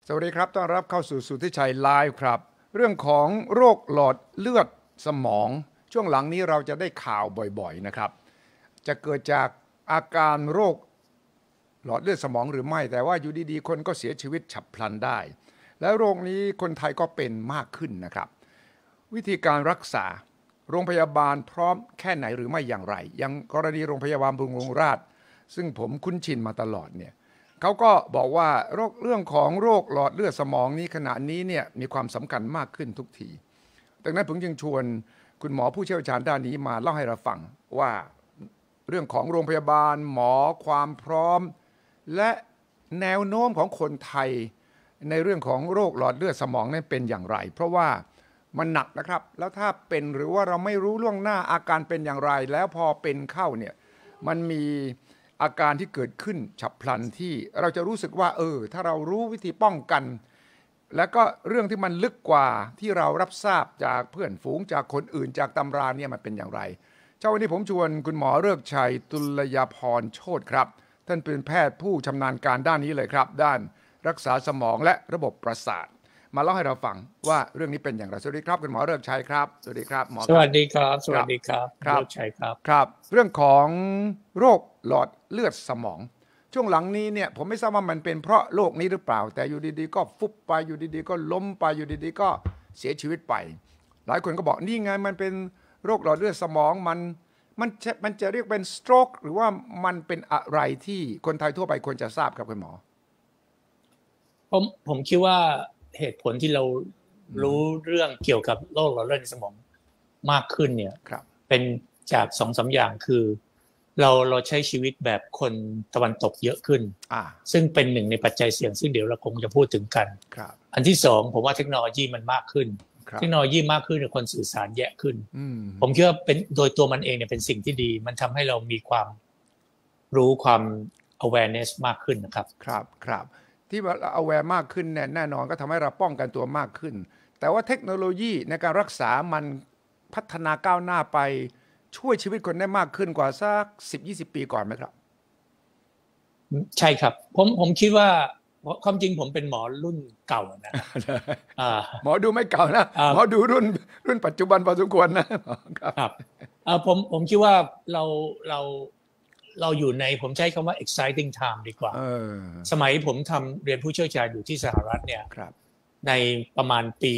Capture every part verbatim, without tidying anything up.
สวัสดีครับต้อนรับเข้าสู่สุทธิชัยไลฟ์ครับเรื่องของโรคหลอดเลือดสมองช่วงหลังนี้เราจะได้ข่าวบ่อยๆนะครับจะเกิดจากอาการโรคหลอดเลือดสมองหรือไม่แต่ว่าอยู่ดีๆคนก็เสียชีวิตฉับพลันได้และโรคนี้คนไทยก็เป็นมากขึ้นนะครับวิธีการรักษาโรงพยาบาลพร้อมแค่ไหนหรือไม่อย่างไรอย่างกรณีโรงพยาบาลบำรุงราษฎร์ซึ่งผมคุ้นชินมาตลอดเนี่ยเขาก็บอกว่าโรคเรื่องของโรคหลอดเลือดสมองนี้ขณะนี้เนี่ยมีความสำคัญมากขึ้นทุกทีดังนั้นผมจึงชวนคุณหมอผู้เชี่ยวชาญด้านนี้มาเล่าให้เราฟังว่าเรื่องของโรงพยาบาลหมอความพร้อมและแนวโน้มของคนไทยในเรื่องของโรคหลอดเลือดสมองนั้นเป็นอย่างไรเพราะว่ามันหนักนะครับแล้วถ้าเป็นหรือว่าเราไม่รู้ล่วงหน้าอาการเป็นอย่างไรแล้วพอเป็นเข้าเนี่ยมันมีอาการที่เกิดขึ้นฉับพลันที่เราจะรู้สึกว่าเออถ้าเรารู้วิธีป้องกันแล้วก็เรื่องที่มันลึกกว่าที่เรารับทราบจากเพื่อนฝูงจากคนอื่นจากตำราเนี่ยมันเป็นอย่างไรเช้าวันนี้ผมชวนคุณหมอฤกษ์ชัยตุลยพรโชติครับท่านเป็นแพทย์ผู้ชำนาญการด้านนี้เลยครับด้านรักษาสมองและระบบประสาทมาเล่าให้เราฟังว่าเรื่องนี้เป็นอย่างไรสวัสดีครับคุณหมอฤกษ์ชัยครับสวัสดีครับหมอสวัสดีครับสวัสดีครับฤกษ์ชัยครับครับเรื่องของโรคหลอดเลือดสมองช่วงหลังนี้เนี่ยผมไม่ทราบว่ามันเป็นเพราะโรคนี้หรือเปล่าแต่อยู่ดีๆก็ฟุบไปอยู่ดีๆก็ล้มไปอยู่ดีๆก็เสียชีวิตไปหลายคนก็บอกนี่ไงมันเป็นโรคหลอดเลือดสมองมันมันจะมันจะเรียกเป็น stroke หรือว่ามันเป็นอะไรที่คนไทยทั่วไปควรจะทราบครับคุณหมอผมผมคิดว่าเหตุผลที่เรารู้เรื่องเกี่ยวกับโรคหลอดเลือดในสมองมากขึ้นเนี่ยเป็นจากสองสามอย่างคือเราเราใช้ชีวิตแบบคนตะวันตกเยอะขึ้นซึ่งเป็นหนึ่งในปัจจัยเสี่ยงซึ่งเดี๋ยวเราคงจะพูดถึงกันอันที่สองผมว่าเทคโนโลยีมันมากขึ้นเทคโนโลยีมากขึ้นคนสื่อสารแย่ขึ้นผมคิดว่าเป็นโดยตัวมันเองเนี่ยเป็นสิ่งที่ดีมันทำให้เรามีความรู้ความ awareness มากขึ้นนะครับครับครับที่ว่า aware มากขึ้นแน่แน่นอนก็ทำให้เราป้องกันตัวมากขึ้นแต่ว่าเทคโนโลยีในการรักษามันพัฒนาก้าวหน้าไปช่วยชีวิตคนได้มากขึ้นกว่าสัก สิบถึงยี่สิบ ปีก่อนไหมครับใช่ครับผมผมคิดว่าความจริงผมเป็นหมอรุ่นเก่านะหมอดูไม่เก่านะหมอดูรุ่นรุ่นปัจจุบันพอสมควรนะครับผมผมคิดว่าเราเราเราอยู่ในผมใช้คำว่า exciting time ดีกว่าสมัยผมทำเรียนผู้เชี่ยวชาญอยู่ที่สหรัฐเนี่ยในประมาณปี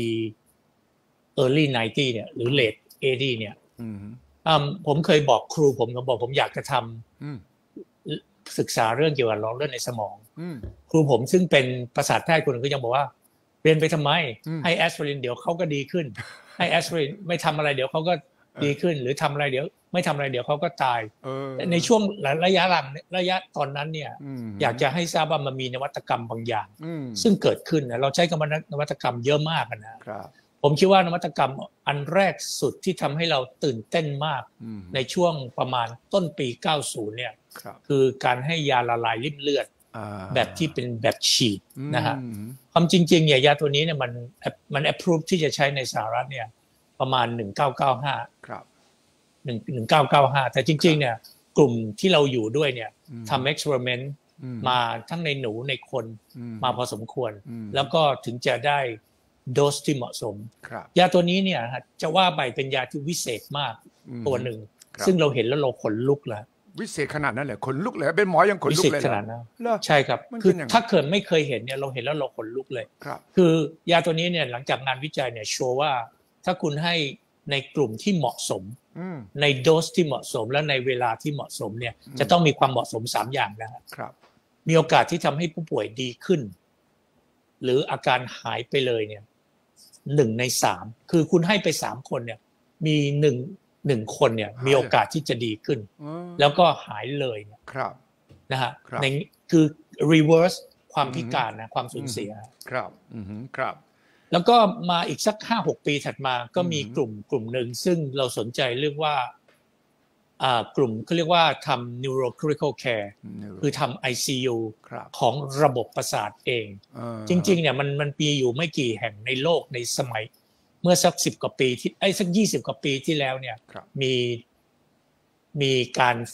early ไนน์ตี้ เนี่ยหรือ late เอที เนี่ยผมเคยบอกครูผมก็บอกผมอยากจะทำศึกษาเรื่องเกี่ยวกับหลอดเลือดในสมองครูผมซึ่งเป็นประสาทแพทย์คนนึงก็ยังบอกว่าเรียนไปทำไมให้แอสไพรินเดี๋ยวเขาก็ดีขึ้นให้แอสไพรินไม่ทำอะไรเดี๋ยวเขาก็ดีขึ้นหรือทำอะไรเดี๋ยวไม่ทำอะไรเดี๋ยวเขาก็ตายในช่วงระยะหลังระยะตอนนั้นเนี่ยอยากจะให้ทราบว่ามันมีนวัตกรรมบางอย่างซึ่งเกิดขึ้นเราใช้คำว่านวัตกรรมเยอะมากนะผมคิดว่านวัตกรรมอันแรกสุดที่ทำให้เราตื่นเต้นมากในช่วงประมาณต้นปีเก้าสิบเนี่ยคือการให้ยาละลายริ่มเลือดแบบที่เป็นแบบฉีดนะฮะความจริงๆเนี่ยยาตัวนี้เนี่ยมันมัน approve ที่จะใช้ในสหรัฐเนี่ยประมาณหนึ่งพันเก้าร้อยเก้าสิบห้าครับหนึ่ง หนึ่งพันเก้าร้อยเก้าสิบห้าแต่จริงๆเนี่ยกลุ่มที่เราอยู่ด้วยเนี่ยทำ experiment มาทั้งในหนูในคนมาพอสมควรแล้วก็ถึงจะได้โดสที่เหมาะสมยาตัวนี้เนี่ยจะว่าไปเป็นยาที่วิเศษมากตัวหนึ่งซึ่งเราเห็นแล้วเราขนลุกแล้ววิเศษขนาดนั้นเลยขนลุกเลยเป็นหมอยังขนลุกเลยขนาดนั้นใช่ครับคือถ้าเกิดไม่เคยเห็นเนี่ยเราเห็นแล้วเราขนลุกเลยคือยาตัวนี้เนี่ยหลังจากงานวิจัยเนี่ยโชว์ว่าถ้าคุณให้ในกลุ่มที่เหมาะสมในโดสที่เหมาะสมและในเวลาที่เหมาะสมเนี่ยจะต้องมีความเหมาะสมสามอย่างนะครับมีโอกาสที่ทำให้ผู้ป่วยดีขึ้นหรืออาการหายไปเลยเนี่ยหนึ่งในสามคือคุณให้ไปสามคนเนี่ยมีหนึ่งหนึ่งคนเนี่ยมีโอกาสที่จะดีขึ้นแล้วก็หายเลยครับนะฮะในคือ reverse ความพิการนะความสูญเสียครับอือฮึครับแล้วก็มาอีกสัก ห้าหก ปีถัดมาก็มีกลุ่มกลุ่มหนึ่งซึ่งเราสนใจเรียกว่าอ่ากลุ่มเขาเรียกว่าทำ neurocritical care คือทำ ไอ ซี ยู ของระบบประสาทเองจริงๆเนี่ยมันมันมีอยู่ไม่กี่แห่งในโลกในสมัยเมื่อสักสิบกว่าปีที่ไอ้สักยี่สิบกว่าปีที่แล้วเนี่ยมีมีการฝึก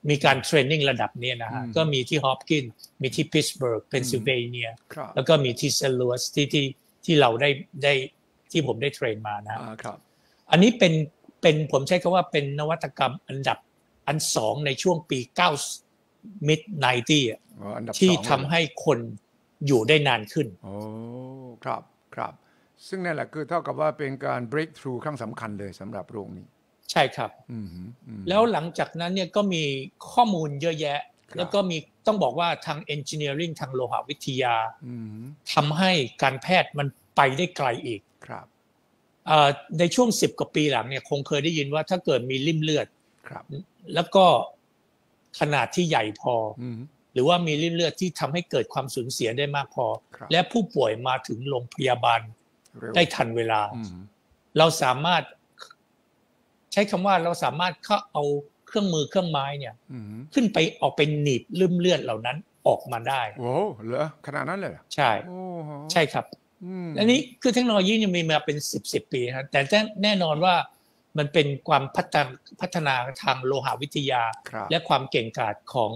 มีการเทรนนิ่งระดับนี้นะฮะก็มีที่ฮอปกินส์มีที่พิตต์สเบิร์กเพนซิลเวเนียแล้วก็มีที่เซนต์หลุยส์ที่ที่ที่เราได้ได้ที่ผมได้เทรนมานะครับอันนี้เป็นเป็นผมใช้คำว่าเป็นนวัตกรรมอันดับอันสองในช่วงปีเก้า มิด ไนน์ตี้ อ่ะที่ทำให้คนอยู่ได้นานขึ้นโอ้ครับครับซึ่งนั่นแหละคือเท่ากับว่าเป็นการ breakthrough ครั้งสำคัญเลยสำหรับโรคนี้ใช่ครับแล้วหลังจากนั้นเนี่ยก็มีข้อมูลเยอะแยะแล้วก็มีต้องบอกว่าทาง engineering ทางโลหะวิทยาทำให้การแพทย์มันไปได้ไกลอีกครับในช่วงสิบกว่าปีหลังเนี่ยคงเคยได้ยินว่าถ้าเกิดมีริ่มเลือดแล้วก็ขนาดที่ใหญ่พอหรือว่ามีริ่มเลือดที่ทำให้เกิดความสูญเสียได้มากพอและผู้ป่วยมาถึงโรงพยาบาลได้ทันเวลาเราสามารถใช้คำว่าเราสามารถเข้าเอาเครื่องมือเครื่องไม้เนี่ยขึ้นไปออกเป็นหนีบริ่มเลือดเหล่านั้นออกมาได้โอ้เหรอขนาดนั้นเลยใช่ใช่ครับอันนี้คือเทคโนโลยียังมีมาเป็นสิบสิบปีครับแต่แน่นอนว่ามันเป็นความพัฒนาพัฒนาทางโลหะวิทยาและความเก่งกาจของ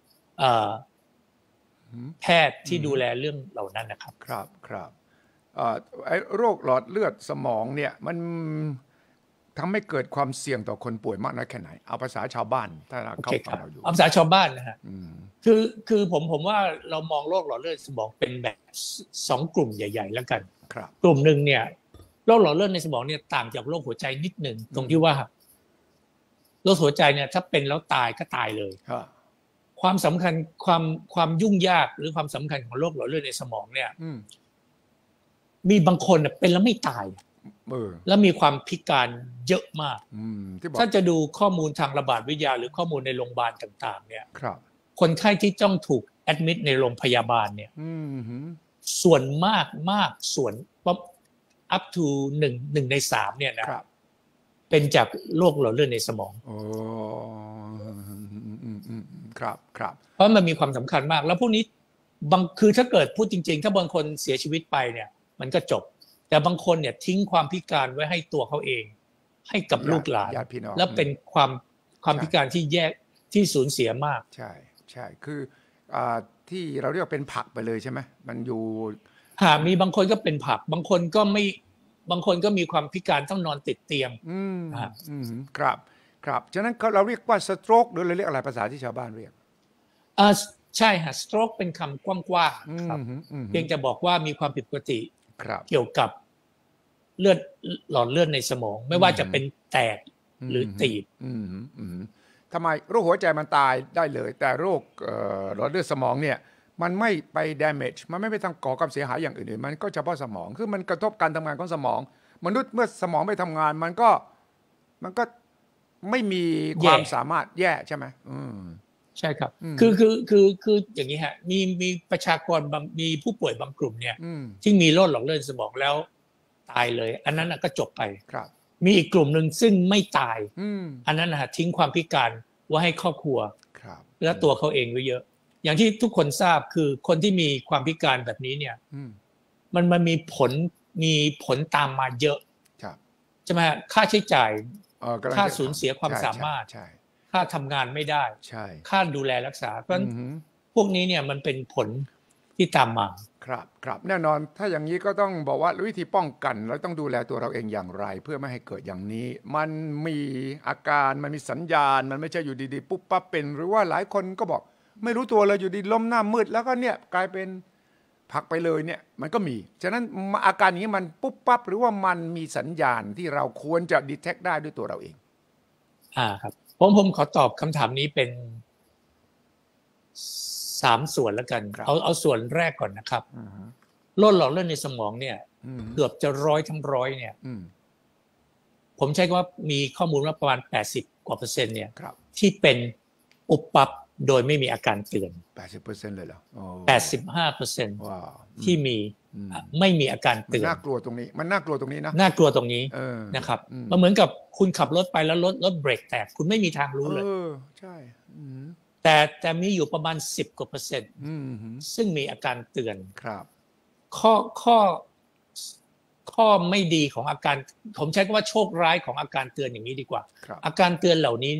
แพทย์ที่ดูแลเรื่องเหล่านั้นนะครับครับครับไอ้โรคหลอดเลือดสมองเนี่ยมันทำให้เกิดความเสี่ยงต่อคนป่วยมากน้อยแค่ไหนเอาภาษาชาวบ้านถ้าเขาฟังเราอยู่เอาภาษาชาวบ้านนะฮะคือคือผมผมว่าเรามองโรคหลอดเลือดสมองเป็นแบบสองกลุ่มใหญ่ๆแล้วกันกลุ่มหนึ่งเนี่ยโรคหลอดเลือดในสมองเนี่ยต่างจากโรคหัวใจนิดหนึ่งตรงที่ว่าโรคหัวใจเนี่ยถ้าเป็นแล้วตายก็ตายเลยความสำคัญความความยุ่งยากหรือความสำคัญของโรคหลอดเลือดในสมองเนี่ยมีบางคนเป็นแล้วไม่ตายแล้วมีความพิการเยอะมากถ้าจะดูข้อมูลทางระบาดวิทยาหรือข้อมูลในโรงพยาบาลต่างๆเนี่ยคนไข้ที่ต้องถูกแอดมิดในโรงพยาบาลเนี่ยส่วนมากมากส่วนup to หนึ่งหนึ่งในสามเนี่ยนะเป็นจากโรคหลอดเลือดในสมองโอ้ครับครับเพราะมันมีความสำคัญมากแล้วพวกนี้บางคือถ้าเกิดพูดจริงๆถ้าบางคนเสียชีวิตไปเนี่ยมันก็จบแต่บางคนเนี่ยทิ้งความพิการไว้ให้ตัวเขาเองให้กับลูกหลานแล้วเป็นความความพิการที่แยกที่สูญเสียมากใช่ใช่คืออ่าที่เราเรียกว่าเป็นผักไปเลยใช่ไหมมันอยู่หามีบางคนก็เป็นผักบางคนก็ไม่บางคนก็มีความพิการต้องนอนติดเตียงอืมอืมครับครับฉะนั้นเราเรียกว่าสโตรกหรือเราเรียกอะไรภาษาที่ชาวบ้านเรียกอ่าใช่ฮะสโตรกเป็นคำกว้างๆครับเพียงจะบอกว่ามีความผิดปกติเกี่ยวกับเลือดหลอดเลือดในสมองไม่ว่าจะเป็นแตกหรือตีบทำไมโรคหัวใจมันตายได้เลยแต่โรคหลอดเลือดสมองเนี่ยมันไม่ไป damage มันไม่ไปทำก่อความเสียหายอย่างอื่นๆมันก็เฉพาะสมองคือมันกระทบการทำงานของสมองมนุษย์เมื่อสมองไม่ทำงานมันก็มันก็ไม่มีความสามารถแย่ใช่ไหมใช่ครับคือคือคือคืออย่างนี้ฮะมีมีประชากรบางมีผู้ป่วยบางกลุ่มเนี่ยที่มีโรคหลอดเลือดสมองแล้วตายเลยอันนั้นก็จบไปมีอีกกลุ่มหนึ่งซึ่งไม่ตายอันนั้นนะทิ้งความพิการไว้ให้ครอบครัวและตัวเขาเองไว้เยอะอย่างที่ทุกคนทราบคือคนที่มีความพิการแบบนี้เนี่ยมันมันมีผลมีผลตามมาเยอะใช่ไหมค่าใช้จ่ายค่าสูญเสียความสามารถค่าทำงานไม่ได้ค่าดูแลรักษาเพราะพวกนี้เนี่ยมันเป็นผลที่ตามมาครับครับแน่นอนถ้าอย่างนี้ก็ต้องบอกว่าวิธีป้องกันเราต้องดูแลตัวเราเองอย่างไรเพื่อไม่ให้เกิดอย่างนี้มันมีอาการมันมีสัญญาณมันไม่ใช่อยู่ดีๆปุ๊บปั๊บเป็นหรือว่าหลายคนก็บอกไม่รู้ตัวเลยอยู่ดีล้มหน้ามืดแล้วก็เนี่ยกลายเป็นผักไปเลยเนี่ยมันก็มีฉะนั้นอาการนี้มันปุ๊บปั๊บหรือว่ามันมีสัญญาณที่เราควรจะ detect ได้ด้วยตัวเราเองอ่าครับผมผมขอตอบคำถามนี้เป็นสามส่วนแล้วกันเอาเอาส่วนแรกก่อนนะครับโรคหลอดเลือดในสมองเนี่ยเกือบจะร้อยทั้งร้อยเนี่ยผมใช้คำว่ามีข้อมูลว่าประมาณแปดสิบกว่าเปอร์เซ็นต์เนี่ยที่เป็นอุปปับโดยไม่มีอาการเตือนแปดสิบเปอร์เซ็นต์ เลยเหรอแปดสิบห้าเปอร์เซ็นต์ ที่มีไม่มีอาการเตือนน่ากลัวตรงนี้มันน่ากลัวตรงนี้นะน่ากลัวตรงนี้นะครับมันเหมือนกับคุณขับรถไปแล้วรถรถเบรกแตกคุณไม่มีทางรู้เลยเออใช่แต่แต่มีอยู่ประมาณสิบกว่าเปอร์เซ็นต์ซึ่งมีอาการเตือนครับข้อข้อข้อไม่ดีของอาการผมใช้คำว่าโชคร้ายของอาการเตือนอย่างนี้ดีกว่าอาการเตือนเหล่านี้เนี่ย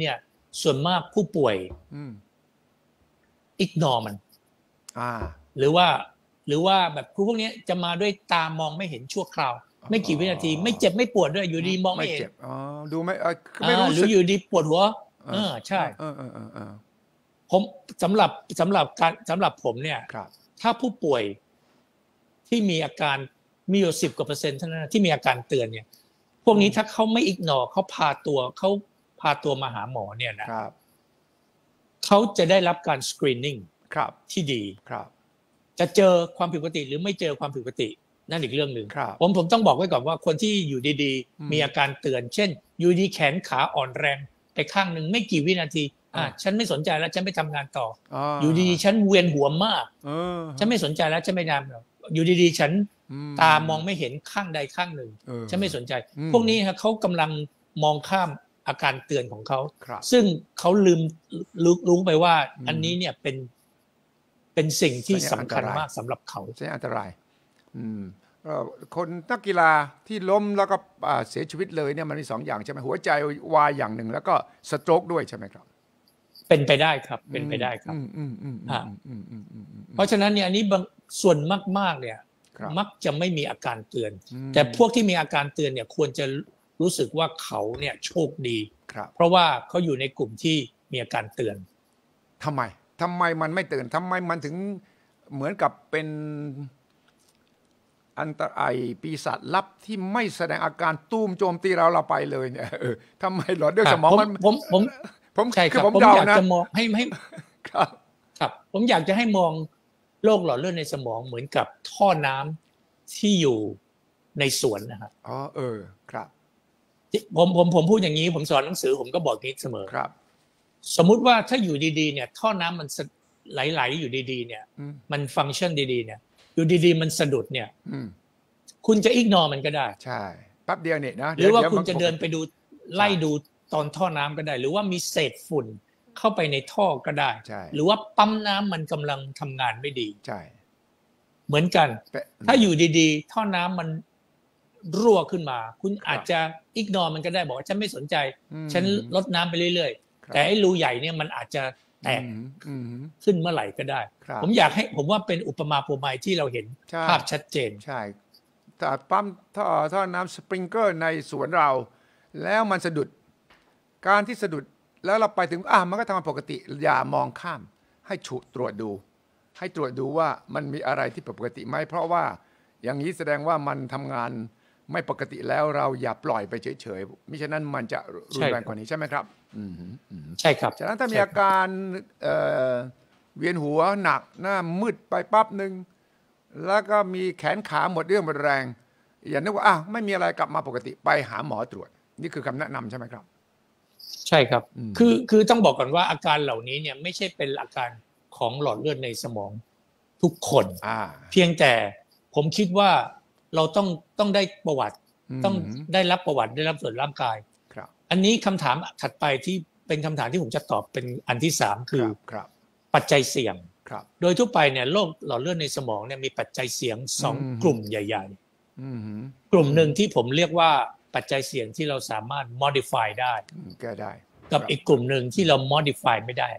ส่วนมากผู้ป่วยอิกนอร์มันหรือว่าหรือว่าแบบพวกนี้จะมาด้วยตามองไม่เห็นชั่วคราวไม่กี่วินาทีไม่เจ็บไม่ปวดด้วยอยู่ดีมองไม่เห็นอ๋อดูไม่ไม่รู้หรืออยู่ดีปวดหัวเออใช่เออเออเออเออผมสำหรับสำหรับการสำหรับผมเนี่ยถ้าผู้ป่วยที่มีอาการมีอยู่สิบกว่าเปอร์เซ็นต์เท่านั้นที่มีอาการเตือนเนี่ยพวกนี้ถ้าเขาไม่อิกนอเขาพาตัวเขาพาตัวมาหาหมอเนี่ยนะเขาจะได้รับการสกรีนนิ่งที่ดีจะเจอความผิดปกติหรือไม่เจอความผิดปกตินั่นอีกเรื่องหนึ่งผมผมต้องบอกไว้ก่อนว่าคนที่อยู่ดีๆมีอาการเตือนเช่นอยู่ดีแขนขาอ่อนแรงไปข้างหนึ่งไม่กี่วินาทีอ่ะฉันไม่สนใจแล้วฉันไม่ทำงานต่ออยู่ดีๆฉันเวียนหัวมากฉันไม่สนใจแล้วฉันไม่ทำหรอกอยู่ดีๆฉันตามองไม่เห็นข้างใดข้างหนึ่งฉันไม่สนใจพวกนี้ครับเขากำลังมองข้ามอาการเตือนของเขาซึ่งเขาลืมรู้ไปว่าอันนี้เนี่ยเป็นเป็นสิ่งที่สำคัญมากสำหรับเขาใช่อันตรายคนนักกีฬาที่ล้มแล้วก็เสียชีวิตเลยเนี่ยมันมีสองอย่างใช่ไหมหัวใจวายอย่างหนึ่งแล้วก็สโตรกด้วยใช่ไหมครับเป็นไปได้ครับเป็นไปได้ครับเพราะฉะนั้นเนี่ยอันนี้บางส่วนมากๆเนี่ยมักจะไม่มีอาการเตือนแต่พวกที่มีอาการเตือนเนี่ยควรจะรู้สึกว่าเขาเนี่ยโชคดีเพราะว่าเขาอยู่ในกลุ่มที่มีอาการเตือนทำไมทำไมมันไม่เตือนทำไมมันถึงเหมือนกับเป็นอันตรายปีศาจลับที่ไม่แสดงอาการตูมโจมตีเราเราไปเลยเนี่ยเออทำไมหลอดเลือดสมองมันผมผมผมใช่ครับผมอยากจะมองให้ให้ครับครับผมอยากจะให้มองโรคหลอดเลือดในสมองเหมือนกับท่อน้ำที่อยู่ในสวนนะครับอ๋อเออครับผมผมผมพูดอย่างนี้ผมสอนหนังสือผมก็บอกนี้เสมอครับสมมุติว่าถ้าอยู่ดีๆเนี่ยท่อน้ำมันไหลๆอยู่ดีๆเนี่ยมันฟังก์ชันดีๆเนี่ยอยู่ดีๆมันสะดุดเนี่ยคุณจะอิกนอร์มันก็ได้ใช่แป๊บเดียวเนี่ยนะหรือว่าคุณจะเดินไปดูไล่ดูตอนท่อน้ำก็ได้หรือว่ามีเศษฝุ่นเข้าไปในท่อก็ได้หรือว่าปั๊มน้ำมันกำลังทำงานไม่ดีใช่เหมือนกันถ้าอยู่ดีๆท่อน้ำมันรั่วขึ้นมาคุณอาจจะอิกนอร์มันก็ได้บอกว่าฉันไม่สนใจฉันลดน้ำไปเรื่อยๆแต่ไอ้รูใหญ่เนี่ยมันอาจจะแตกขึ้นเมื่อไหร่ก็ได้ผมอยากให้ผมว่าเป็นอุปมาอุปไมยที่เราเห็นภาพชัดเจนใช่แต่ปั๊มท่อท่อน้ำสปริงเกอร์ในสวนเราแล้วมันสะดุดการที่สะดุดแล้วเราไปถึงอ่ะมันก็ทำงานปกติอย่ามองข้ามให้ฉุตรวจดูให้ตรวจดูว่ามันมีอะไรที่ปกติไหมเพราะว่าอย่างนี้แสดงว่ามันทำงานไม่ปกติแล้วเราอย่าปล่อยไปเฉยๆมิฉะนั้นมันจะรุนแรงกว่านี้ใช่ไหมครับใช่ครับฉะนั้นถ้ามีอาการเวียนหัวหนักหน้ามืดไปปั๊บหนึ่งแล้วก็มีแขนขาหมดเรี่ยวหมดแรงอย่านึกว่าอ่ะไม่มีอะไรกลับมาปกติไปหาหมอตรวจนี่คือคำแนะนำใช่ไหมครับใช่ครับคือคือต้องบอกก่อนว่าอาการเหล่านี้เนี่ยไม่ใช่เป็นอาการของหลอดเลือดในสมองทุกคนเพียงแต่ผมคิดว่าเราต้องต้องได้ประวัติต้องได้รับประวัติได้รับส่วนร่างกายอันนี้คำถามถัดไปที่เป็นคำถามที่ผมจะตอบเป็นอันที่สามคือปัจจัยเสี่ยงโดยทั่วไปเนี่ยโรคหลอดเลือดในสมองเนี่ยมีปัจจัยเสี่ยงสองกลุ่มใหญ่ๆกลุ่มหนึ่งที่ผมเรียกว่าปัจจัยเสี่ยงที่เราสามารถ modify ได้แก้ได้กับอีกกลุ่มหนึ่งที่เรา modify ไม่ได้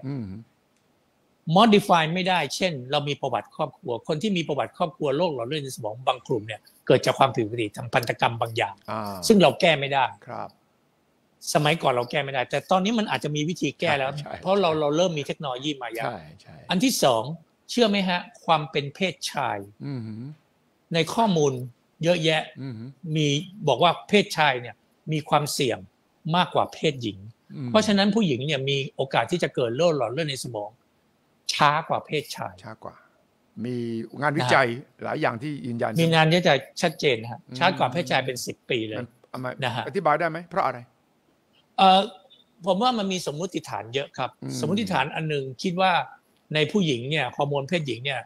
modify ไม่ได้เช่นเรามีประวัติครอบครัวคนที่มีประวัติครอบครัวโรคหลอดเลือดในสมองบางกลุ่มเนี่ยเกิดจากความผิดปกติทางพันธุกรรมบางอย่างซึ่งเราแก้ไม่ได้ครับสมัยก่อนเราแก้ไม่ได้แต่ตอนนี้มันอาจจะมีวิธีแก้แล้วเพราะเราเราเริ่มมีเทคโนโลยีมาเยอะอันที่สองเชื่อไหมฮะความเป็นเพศชายในข้อมูลเยอะแยะมีบอกว่าเพศชายเนี่ยมีความเสี่ยงมากกว่าเพศหญิงเพราะฉะนั้นผู้หญิงเนี่ยมีโอกาสที่จะเกิดโรคหลอดเลือดในสมองช้ากว่าเพศชายช้ากว่ามีงานวิจัยหลายอย่างที่ยืนยันมีงานวิจัยชัดเจนฮะช้ากว่าเพศชายเป็นสิบปีเลยนะฮะอธิบายได้ไหมเพราะอะไรเอ่อผมว่ามันมีสมมุติฐานเยอะครับสมมุติฐานอันนึงคิดว่าในผู้หญิงเนี่ยฮอร์โมนเพศหญิงเนี่ย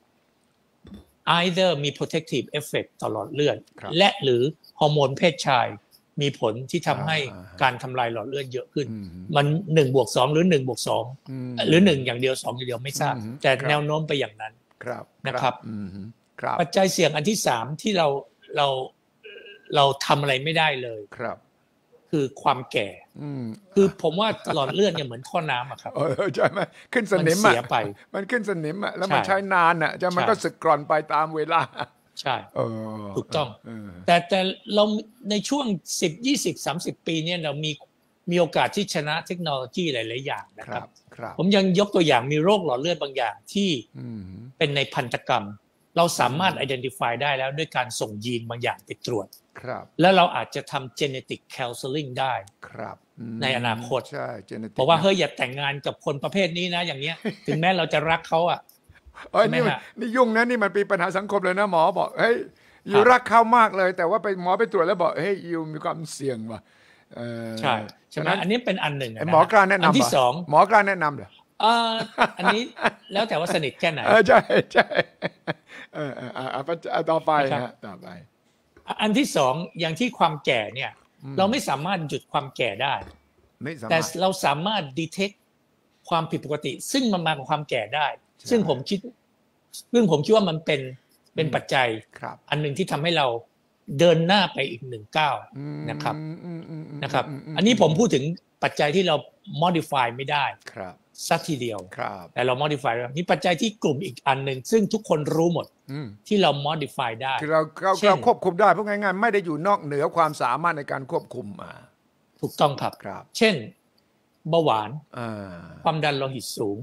either มี protective effect ต่อหลอดเลือดและหรือฮอร์โมนเพศชายมีผลที่ทำให้การทำลายหลอดเลือดเยอะขึ้นมันหนึ่งบวกสองหรือหนึ่งบวกสองหรือหนึ่งอย่างเดียวสองอย่างเดียวไม่ทราบแต่แนวโน้มไปอย่างนั้นนะครับปัจจัยเสี่ยงอันที่สามที่เราเราเราทำอะไรไม่ได้เลยครับคือความแก่คือผมว่าหลอดเลือดเนี่ยเหมือนท่อน้ำอะครับเออใช่ไหมขึ้นสนิมอ่ะมันขึ้นสนิมอ่ะแล้วมันใช้นานอ่ะจะมันก็สึกกร่อนไปตามเวลาใช่ถูกต้องแต่แต่เราในช่วงสิบ ยี่สิบ สามสิบปีเนี่ยเรามีมีโอกาสที่ชนะเทคโนโลยีหลายๆอย่างนะครับผมยังยกตัวอย่างมีโรคหลอดเลือดบางอย่างที่เป็นในพันธุกรรมเราสามารถ identify ได้แล้วด้วยการส่งยีนบางอย่างไปตรวจแล้วเราอาจจะทำ genetic counseling ได้ในอนาคตเพราะว่าเฮ้ยอย่าแต่งงานกับคนประเภทนี้นะอย่างเนี้ยถึงแม้เราจะรักเขาอ่ะเอ้ยนี่นี่ยุ่งนะนี่มันเป็นปัญหาสังคมเลยนะหมอบอกเฮ้ยอยู่รักเขามากเลยแต่ว่าไปหมอไปตรวจแล้วบอกเฮ้ยอยู่มีความเสี่ยงว่ะใช่ฉะนั้นอันนี้เป็นอันหนึ่งนะหมอกล้าแนะนำอันที่สองหมอกล้าแนะนำเหรอเอออันนี้แล้วแต่ว่าสนิทแค่ไหนใช่ใช่เออเอออ่าต่อไปฮะต่อไปอันที่สองอย่างที่ความแก่เนี่ยเราไม่สามารถหยุดความแก่ได้แต่เราสามารถ detect ความผิดปกติซึ่งมันมากับความแก่ได้ซึ่งผมคิดซึ่งผมคิดว่ามันเป็นเป็นปัจจัยอันหนึ่งที่ทำให้เราเดินหน้าไปอีกหนึ่งก้าวนะครับนะครับอันนี้ผมพูดถึงปัจจัยที่เรา modify ไม่ได้สักทีเดียวแต่เรา modify นี่ปัจจัยที่กลุ่มอีกอันหนึ่งซึ่งทุกคนรู้หมดที่เรา modify ได้คือเราเราเราควบคุมได้เพราะง่ายๆไม่ได้อยู่นอกเหนือความสามารถในการควบคุมมาถูกต้องครับเช่นเบาหวานความดันโลหิตสูง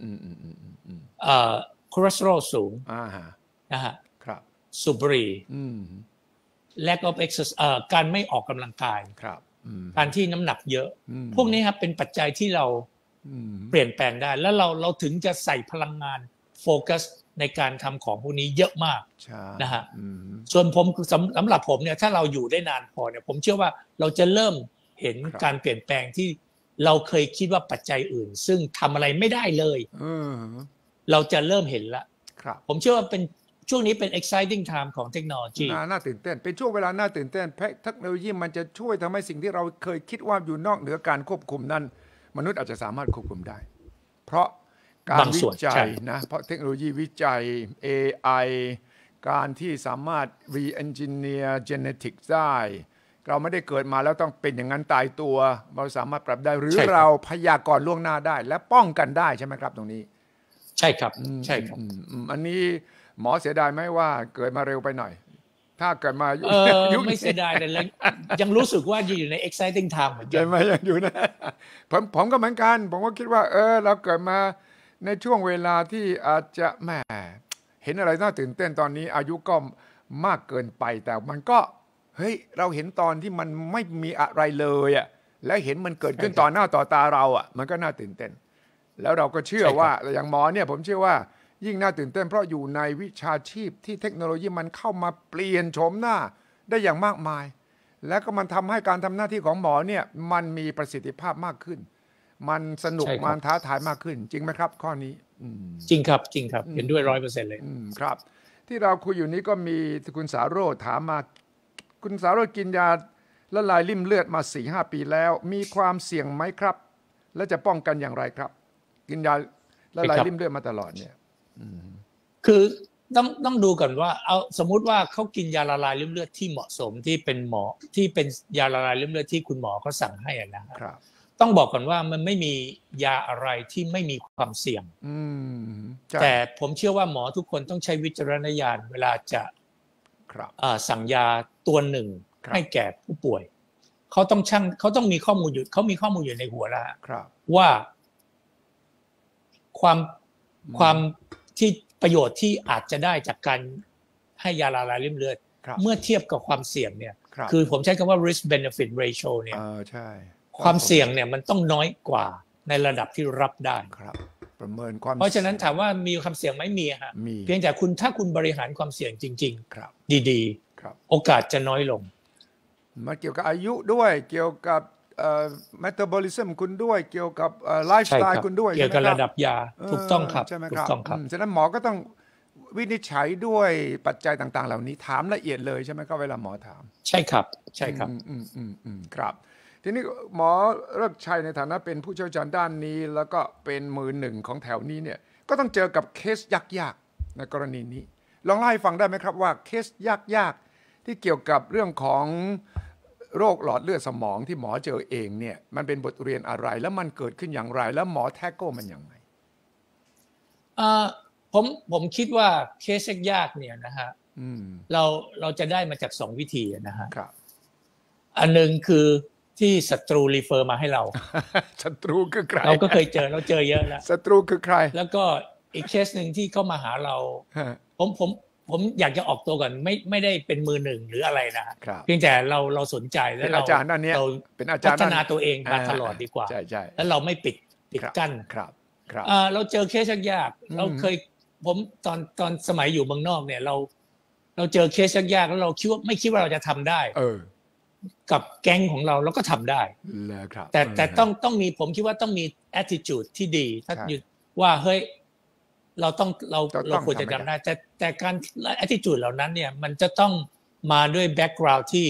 คอเลสเตอรอลสูงนะฮะสูบบุหรี่lack of exercise การไม่ออกกำลังกายการที่น้ำหนักเยอะพวกนี้ครับเป็นปัจจัยที่เราเปลี่ยนแปลงได้แล้วเราเราถึงจะใส่พลังงานโฟกัสในการทำของพวกนี้เยอะมากนะฮะส่วนผมสำหรับผมเนี่ยถ้าเราอยู่ได้นานพอเนี่ยผมเชื่อว่าเราจะเริ่มเห็นการเปลี่ยนแปลงที่เราเคยคิดว่าปัจจัยอื่นซึ่งทำอะไรไม่ได้เลยเราจะเริ่มเห็นละผมเชื่อว่าเป็นช่วงนี้เป็น exciting time ของเทคโนโลยีน่าตื่นเต้นเป็นช่วงเวลาน่าตื่นเต้นเทคโนโลยีมันจะช่วยทำให้สิ่งที่เราเคยคิดว่าอยู่นอกเหนือการควบคุมนั้นมนุษย์อาจจะสามารถควบคุมได้เพราะการวิจัยนะเพราะเทคโนโลยีวิจัย เอ ไอ การที่สามารถ re-engineer genetics ได้เราไม่ได้เกิดมาแล้วต้องเป็นอย่างนั้นตายตัวเราสามารถปรับได้หรือเราพยากรณ์ล่วงหน้าได้และป้องกันได้ใช่ไหมครับตรงนี้ใช่ครับใช่ครับอันนี้หมอเสียดายไหมว่าเกิดมาเร็วไปหน่อยถ้าเกิดมายุคไม่เสียดายแต่ยังรู้สึกว่าอยู่ใน exciting time เหมือนกันใช่ไหมยังอยู่นะผมผมก็เหมือนกันผมก็คิดว่าเออเราเกิดมาในช่วงเวลาที่อาจจะแหมเห็นอะไรน่าตื่นเต้นตอนนี้อายุก็มากเกินไปแต่มันก็เฮ้ยเราเห็นตอนที่มันไม่มีอะไรเลยอ่ะและเห็นมันเกิดขึ้นต่อหน้าต่อตาเราอ่ะมันก็น่าตื่นเต้นแล้วเราก็เชื่อว่าอย่างหมอเนี่ยผมเชื่อว่ายิ่งน่าตื่นเต้นเพราะอยู่ในวิชาชีพที่เทคโนโลยีมันเข้ามาเปลี่ยนโฉมหน้าได้อย่างมากมายแล้วก็มันทำให้การทำหน้าที่ของหมอเนี่ยมันมีประสิทธิภาพมากขึ้นมันสนุกมันท้าทายมากขึ้นจริงไหมครับข้อนี้จริงครับจริงครับเห็นด้วย ร้อยเปอร์เซ็นต์ เลยครับที่เราคุยอยู่นี้ก็มีคุณสาโรจน์ถามมาคุณสาโรจน์กินยาละลายริ่มเลือดมา สี่ห้า ปีแล้วมีความเสี่ยงไหมครับและจะป้องกันอย่างไรครับกินยาละลายริ่มเลือดมาตลอดเนี่ยคือต้องต้องดูก่อนว่าเอาสมมุติว่าเขากินยาละลายริ่มเลือดที่เหมาะสมที่เป็นหมอที่เป็นยาละลายริ่มเลือดที่คุณหมอเขาสั่งให้นะครับต้องบอกก่อนว่ามันไม่มียาอะไรที่ไม่มีความเสี่ยงแต่ผมเชื่อว่าหมอทุกคนต้องใช้วิจารณญาณเวลาจะสั่งยาตัวหนึ่งให้แก่ผู้ป่วยเขาต้องชั่งเขาต้องมีข้อมูลอยู่เขามีข้อมูลอยู่ในหัวแล้วว่าความความที่ประโยชน์ที่อาจจะได้จากการให้ยาละลายริ่มเลือดเมื่อเทียบกับความเสี่ยงเนี่ยคือผมใช้คำว่า risk benefit ratio เนี่ยความเสี่ยงเนี่ยมันต้องน้อยกว่าในระดับที่รับได้ครับประเมินความเพราะฉะนั้นถามว่ามีความเสี่ยงไหมมีฮะเพียงแต่คุณถ้าคุณบริหารความเสี่ยงจริงๆดีๆโอกาสจะน้อยลงมันเกี่ยวกับอายุด้วยเกี่ยวกับเอ่อ metabolism คุณด้วยเกี่ยวกับเอ่อไลฟ์สไตล์คุณด้วยเกี่ยวกับระดับยาถูกต้องครับถูกต้องครับฉะนั้นหมอก็ต้องวินิจฉัยด้วยปัจจัยต่างๆเหล่านี้ถามละเอียดเลยใช่ไหมครับเวลาหมอถามใช่ครับใช่ครับอืมอืมอืมครับทีนี้หมอเลิกชัยในฐานะเป็นผู้เชี่ยวชาญด้านนี้แล้วก็เป็นมือหนึ่งของแถวนี้เนี่ยก็ต้องเจอกับเคสยากๆในกรณีนี้ลองเล่าให้ฟังได้ไหมครับว่าเคสยากๆที่เกี่ยวกับเรื่องของโรคหลอดเลือดสมองที่หมอเจอเองเนี่ยมันเป็นบทเรียนอะไรแล้วมันเกิดขึ้นอย่างไรแล้วหมอแท็กเกิลมันอย่างไรผมผมคิดว่าเคสยากเนี่ยนะฮะเราเราจะได้มาจากสองวิธีนะฮะอันหนึ่งคือที่ศัตรูรีเฟอร์มาให้เราศัตรูคือใครเราก็เคยเจอเราเจอเยอะแล้วศัตรูคือใครแล้วก็อีกเคสหนึ่งที่เข้ามาหาเราผมผมผมอยากจะออกตัวก่อนไม่ไม่ได้เป็นมือหนึ่งหรืออะไรนะเพียงแต่เราเราสนใจแล้วเราเราเป็นอาจารย์พัฒนาตัวเองมาตลอดดีกว่าใช่ใช่แล้วเราไม่ปิดปิดกั้นครับครับเราเจอเคสยากเราเคยผมตอนตอนสมัยอยู่เมืองนอกเนี่ยเราเราเจอเคสยากๆแล้วเราคิดว่าไม่คิดว่าเราจะทำได้เออกับแก๊งของเราเราก็ทำได้แต่แต่ต้องต้องมีผมคิดว่าต้องมี attitude ที่ดีถ้าว่าเฮ้ยเราต้องเราเราควรจะทำได้แต่แต่การ attitude เหล่านั้นเนี่ยมันจะต้องมาด้วย background ที่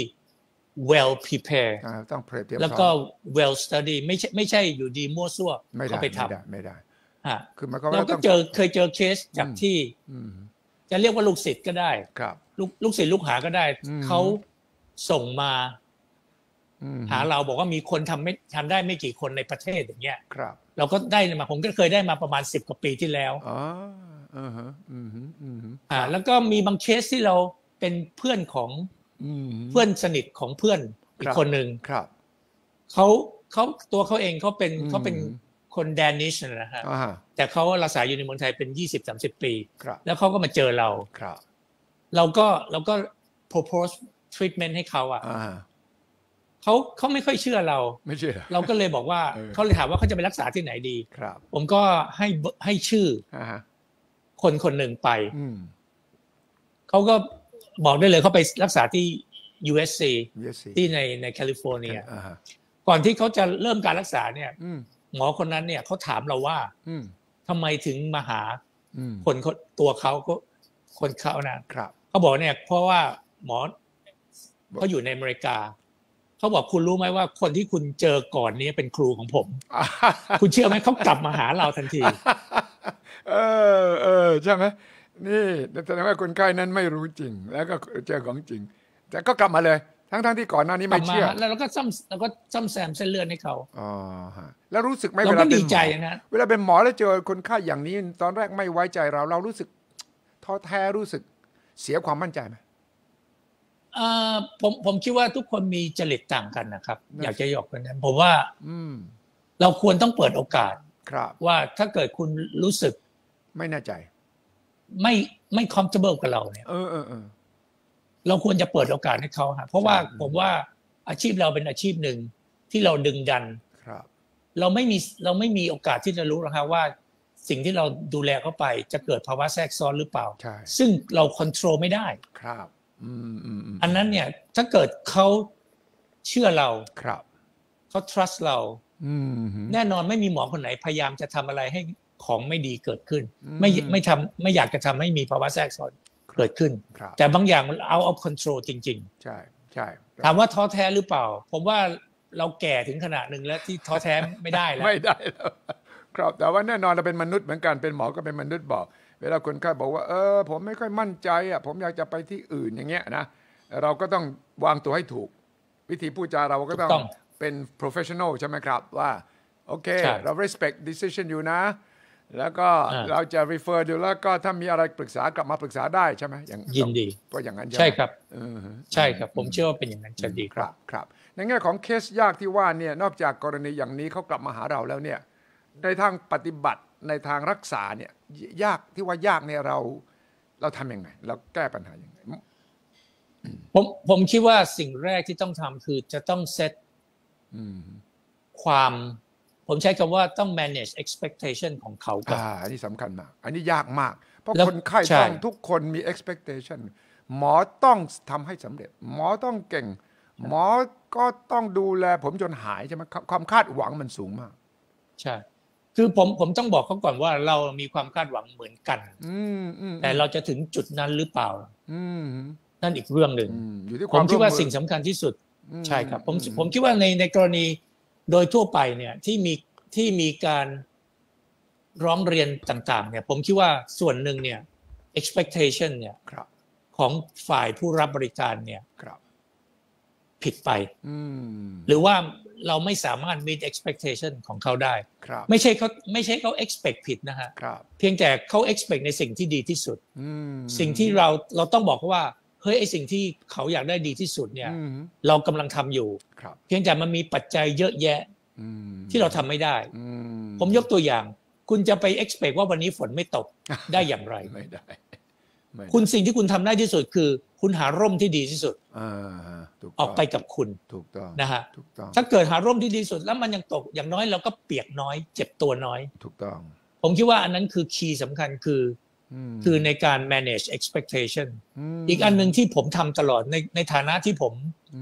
well prepare ต้องแล้วก็ well study ไม่ใช่ไม่ใช่อยู่ดีมั่วซั่วเข้าไปทำไม่ได้คือเราก็เจอเคยเจอเคสจากที่จะเรียกว่าลูกศิษย์ก็ได้ลูกลูกศิษย์ลูกหาก็ได้เขาส่งมาหาเราบอกว่ามีคนทำไม่ทำได้ไม่กี่คนในประเทศอย่างเงี้ยเราก็ได้มาผมก็เคยได้มาประมาณสิบกว่าปีที่แล้วอ๋ออือฮะอือฮะอือฮะอ่าแล้วก็มีบางเคสที่เราเป็นเพื่อนของเพื่อนสนิทของเพื่อนอีกคนหนึ่งเขาเขาตัวเขาเองเขาเป็นเขาเป็นคนแดนิชนะฮะแต่เขารักษาอยู่ในเมืองไทยเป็น ยี่สิบถึงสามสิบ ปีแล้วเขาก็มาเจอเราเราก็เราก็ propose treatment ให้เขาอ่ะเขาเขาไม่ค่อยเชื่อเราไม่เชื่อเราก็เลยบอกว่าเขาเลยถามว่าเขาจะไปรักษาที่ไหนดีผมก็ให้ให้ชื่อคนคนหนึ่งไปเขาก็บอกได้เลยเขาไปรักษาที่ ยู เอส ซี ที่ในในแคลิฟอร์เนียก่อนที่เขาจะเริ่มการรักษาเนี่ยหมอคนนั้นเนี่ยเขาถามเราว่าทำไมถึงมาหาคนตัวเขาก็คนเขานะเขาบอกเนี่ยเพราะว่าหมอเขาอยู่ในอเมริกาเขาบอกคุณรู้ไหมว่าคนที่คุณเจอก่อนนี้เป็นครูของผมคุณเชื่อไหมเขากลับมาหาเราทันทีเออเออใช่ไหมนี่แสดงว่าคนไข้นั้นไม่รู้จริงแล้วก็เจอของจริงแต่ก็กลับมาเลยทั้งๆที่ก่อนหน้านี้ไม่เชื่อแล้วเราก็ซ่อมแล้วก็ซ่อมแซมเส้นเลือดให้เขาอ๋อฮะแล้วรู้สึกไหมเวลาเป็นหมอเวลาเป็นหมอแล้วเจอคนไข้อย่างนี้ตอนแรกไม่ไว้ใจเราเรารู้สึกท้อแท้รู้สึกเสียความมั่นใจไหมอ่าผมผมคิดว่าทุกคนมีจริตต่างกันนะครับอยากจะหยอกกันนะผมว่าเราควรต้องเปิดโอกาสว่าถ้าเกิดคุณรู้สึกไม่แน่ใจไม่ไม่ comfortable กับเราเนี่ยเออเออเออเราควรจะเปิดโอกาสให้เขาฮะเพราะว่าผมว่าอาชีพเราเป็นอาชีพหนึ่งที่เราดึงดันเราไม่มีเราไม่มีโอกาสที่จะรู้หรอกครับว่าสิ่งที่เราดูแลเขาไปจะเกิดภาวะแทรกซ้อนหรือเปล่าซึ่งเราควบคุมไม่ได้ครับอันนั้นเนี่ยถ้าเกิดเขาเชื่อเราเขา trust เราแน่นอนไม่มีหมอคนไหนพยายามจะทำอะไรให้ของไม่ดีเกิดขึ้นไม่ไม่ทำไม่อยากจะทำให้มีภาวะแทรกซ้อนเกิดขึ้นแต่บางอย่างมัน out of control จริงๆใช่ใช่ถามว่าท้อแท้หรือเปล่าผมว่าเราแก่ถึงขนาดหนึ่งแล้วที่ท้อแท้ไม่ได้แล้วไม่ได้แล้วครับแต่ว่าแน่นอนเราเป็นมนุษย์เหมือนกันเป็นหมอก็เป็นมนุษย์บอกเวลาคนไข้บอกว่าเออผมไม่ค่อยมั่นใจอ่ะผมอยากจะไปที่อื่นอย่างเงี้ยนะเราก็ต้องวางตัวให้ถูกวิธีพูดจาเราก็ต้องเป็น professional ใช่ไหมครับว่าโอเคเรา respect decision อยู่นะแล้วก็เราจะ refer ดูแล้วก็ถ้ามีอะไรปรึกษากลับมาปรึกษาได้ใช่ไหมอย่างยินดีก็อย่างนั้นใช่ครับใช่ครับผมเชื่อว่าเป็นอย่างนั้นจะดีครับครับในแง่ของเคสยากที่ว่าเนี่ยนอกจากกรณีอย่างนี้เขากลับมาหาเราแล้วเนี่ยในทางปฏิบัติในทางรักษาเนี่ยยากที่ว่ายากเนี่ยเราเราทำยังไงเราแก้ปัญหายังไงผมผมคิดว่าสิ่งแรกที่ต้องทำคือจะต้องเซตความผมใช้คำว่าต้อง manage expectation ของเขาก่อนอ่าอันนี้สำคัญมากอันนี้ยากมากเพราะคนไข้ต้องทุกคนมี expectation หมอต้องทำให้สำเร็จหมอต้องเก่งหมอก็ต้องดูแลผมจนหายใช่ไหมความคาดหวังมันสูงมากใช่คือผมผมต้องบอกเขาก่อนว่าเรามีความคาดหวังเหมือนกันแต่เราจะถึงจุดนั้นหรือเปล่านั่นอีกเรื่องหนึ่งผมคิดว่าสิ่งสำคัญที่สุดใช่ครับผมผมคิดว่าในในกรณีโดยทั่วไปเนี่ยที่มีที่มีการร้องเรียนต่างๆเนี่ยผมคิดว่าส่วนหนึ่งเนี่ย expectation เนี่ยของฝ่ายผู้รับบริการเนี่ยผิดไปหรือว่าเราไม่สามารถ meet expectation ของเขาได้ไม่ใช่เขาไม่ใช่เขา expect ผิดนะฮะเพียงแต่เขา expect ในสิ่งที่ดีที่สุดสิ่งที่เราเราต้องบอกว่าเฮ้ยไอสิ่งที่เขาอยากได้ดีที่สุดเนี่ยเรากำลังทำอยู่เพียงแต่มันมีปัจจัยเยอะแยะที่เราทำไม่ได้ผมยกตัวอย่างคุณจะไป expect ว่าวันนี้ฝนไม่ตกได้อย่างไรไม่ได้คุณสิ่งที่คุณทำได้ที่สุดคือคุณหาร่มที่ดีที่สุดออกไปกับคุณถูกต้องนะฮะถ้าเกิดหาร่มที่ดีที่สุดแล้วมันยังตกอย่างน้อยเราก็เปียกน้อยเจ็บตัวน้อยถูกต้องผมคิดว่าอันนั้นคือคีย์สำคัญคือคือในการ manage expectation อีกอันหนึ่งที่ผมทำตลอดในในฐานะที่ผม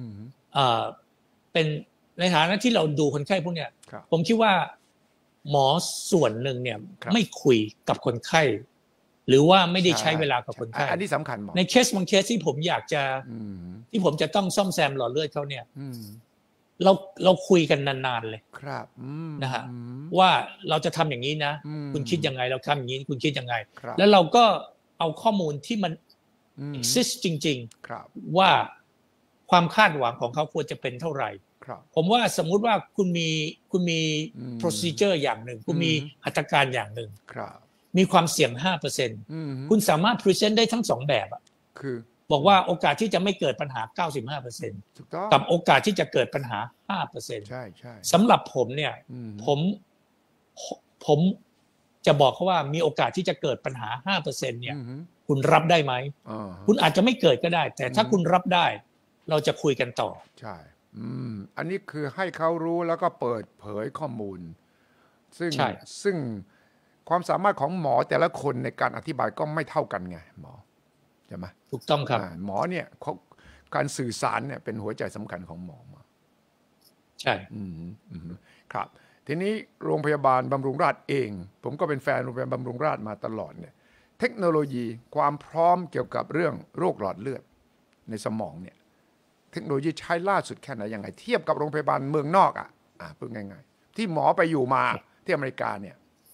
เป็นในฐานะที่เราดูคนไข้พวกเนี้ยผมคิดว่าหมอส่วนหนึ่งเนี่ยไม่คุยกับคนไข้หรือว่าไม่ได้ใช้เวลากับคนไข้อันนี้สำคัญหมอในเคสบางเคสที่ผมอยากจะที่ผมจะต้องซ่อมแซมหลอดเลือดเขาเนี่ยเราเราคุยกันนานๆเลยครับนะฮะว่าเราจะทำอย่างนี้นะคุณคิดยังไงเราทำอย่างนี้คุณคิดยังไงแล้วเราก็เอาข้อมูลที่มัน exist จริงๆว่าความคาดหวังของเขาควรจะเป็นเท่าไหร่ผมว่าสมมุติว่าคุณมีคุณมี procedure อย่างหนึ่งคุณมีหัตถการอย่างหนึ่งมีความเสี่ยง ห้าเปอร์เซ็นต์ คุณสามารถ present ได้ทั้งสองแบบอะคือบอกว่าโอกาสที่จะไม่เกิดปัญหา เก้าสิบห้าเปอร์เซ็นต์ กับโอกาสที่จะเกิดปัญหา ห้าเปอร์เซ็นต์ใช่ๆสำหรับผมเนี่ยผมผมจะบอกเขาว่ามีโอกาสที่จะเกิดปัญหา ห้าเปอร์เซ็นต์ เนี่ยคุณรับได้ไหมคุณอาจจะไม่เกิดก็ได้แต่ถ้าคุณรับได้เราจะคุยกันต่อใช่อันนี้คือให้เขารู้แล้วก็เปิดเผยข้อมูลซึ่งซึ่งความสามารถของหมอแต่ละคนในการอธิบายก็ไม่เท่ากันไงหมอใช่ไหมถูกต้องครับหมอเนี่ยเขาการสื่อสารเนี่ยเป็นหัวใจสำคัญของหมอมาใช่ครับทีนี้โรงพยาบาลบำรุงราษฎร์เองผมก็เป็นแฟนโรงพยาบาลบำรุงราษฎร์มาตลอดเนี่ยเทคโนโลยีความพร้อมเกี่ยวกับเรื่องโรคหลอดเลือดในสมองเนี่ยเทคโนโลยีใช้ล่าสุดแค่ไหนยังไงเทียบกับโรงพยาบาลเมืองนอกอ่ะอ่าพูดง่ายๆที่หมอไปอยู่มาที่อเมริกาเนี่ย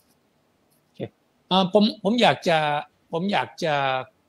ผมผมอยากจะผมอยากจะ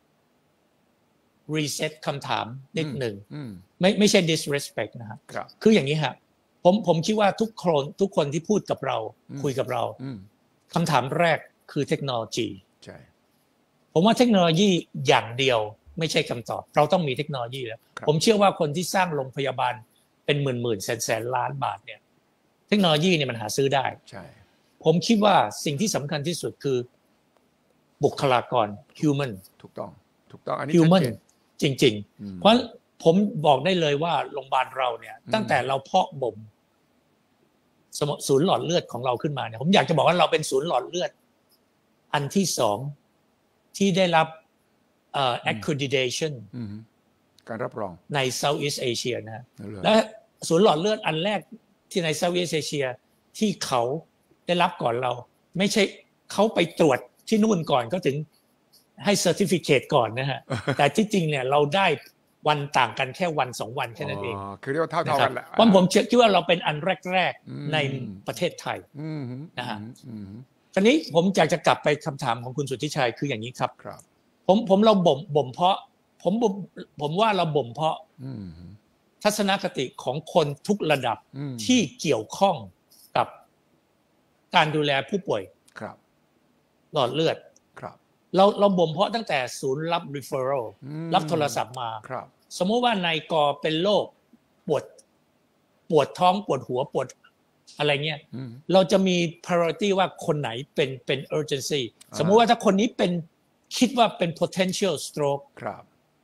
reset คำถามนิดหนึ่งไม่ไม่ใช่ disrespect นะครับคืออย่างนี้ครับผมผมคิดว่าทุกคนทุกคนที่พูดกับเราคุยกับเราคำถามแรกคือเทคโนโลยีใช่ผมว่าเทคโนโลยีอย่างเดียวไม่ใช่คำตอบเราต้องมีเทคโนโลยีแล้วผมเชื่อว่าคนที่สร้างโรงพยาบาลเป็นหมื่นหมื่นแสนแสนล้านบาทเนี่ยเทคโนโลยีเนี่ยมันหาซื้อได้ใช่ผมคิดว่าสิ่งที่สำคัญที่สุดคือบุคลากร human ถูกต้องถูกต้องอันนี้ human จริงๆเพราะผมบอกได้เลยว่าโรงพยาบาลเราเนี่ยตั้งแต่เราเพาะบ่มศูนย์หลอดเลือดของเราขึ้นมาเนี่ยผมอยากจะบอกว่าเราเป็นศูนย์หลอดเลือดอันที่สองที่ได้รับเอ่อ accreditation การรับรองใน Southeast Asia นะและศูนย์หลอดเลือดอันแรกที่ใน Southeast Asia ที่เขาได้รับก่อนเราไม่ใช่เขาไปตรวจที่นู่นก่อนก็ถึงให้ certificate ก่อนนะฮะแต่ที่จริงเนี่ยเราได้วันต่างกันแค่วันสองวันแค่นั้นเองคือเรียกว่าเท่าๆกันแหละเพราะผมคิดว่าเราเป็นอันแรกๆในประเทศไทยนะฮะคราวนี้ผมอยากจะกลับไปคำถามของคุณสุทธิชัยคืออย่างนี้ครับผมผมเราบ่มบ่มเพาะผมผมว่าเราบ่มเพาะทัศนคติของคนทุกระดับที่เกี่ยวข้องกับการดูแลผู้ป่วยหลอดเลือดเราเราบ่มเพาะตั้งแต่ศูนย์รับ referral รับโทรศัพท์มาสมมติว่านายกเป็นโรคปวดปวดท้องปวดหัวปวดอะไรเงี้ยเราจะมี priority ว่าคนไหนเป็นเป็น urgency สมมติว่าถ้าคนนี้เป็นคิดว่าเป็น potential stroke ครับ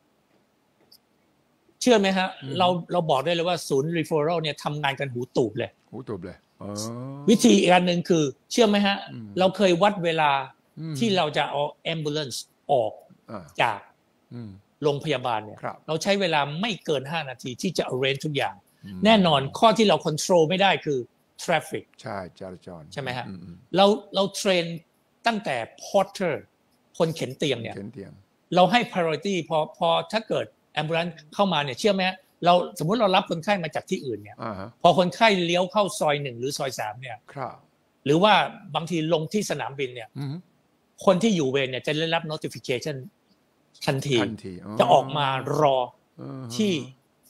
เชื่อไหมฮะเราเราบอกได้เลยว่าศูนย์ referral เนี่ยทำงานกันหูตูบเลยหูตูบเลยวิธีอีกอันหนึ่งคือเชื่อไหมฮะเราเคยวัดเวลาที่เราจะเอา ambulance ออกจากโรงพยาบาลเนี่ยเราใช้เวลาไม่เกินห้านาทีที่จะ arrange ทุกอย่างแน่นอนข้อที่เรา control ไม่ได้คือ traffic ใช่จราจรใช่ไหมฮะเราเราเทรนตั้งแต่ porter คนเข็นเตียงเนี่ยเราให้ priority พอพอถ้าเกิด ambulance เข้ามาเนี่ยเชื่อไหมเราสมมุติเรารับคนไข้มาจากที่อื่นเนี่ยพอคนไข้เลี้ยวเข้าซอยหนึ่งหรือซอยสามเนี่ยหรือว่าบางทีลงที่สนามบินเนี่ยคนที่อยู่เวรเนี่ยจะได้รับ notification ทันทีจะออกมารอที่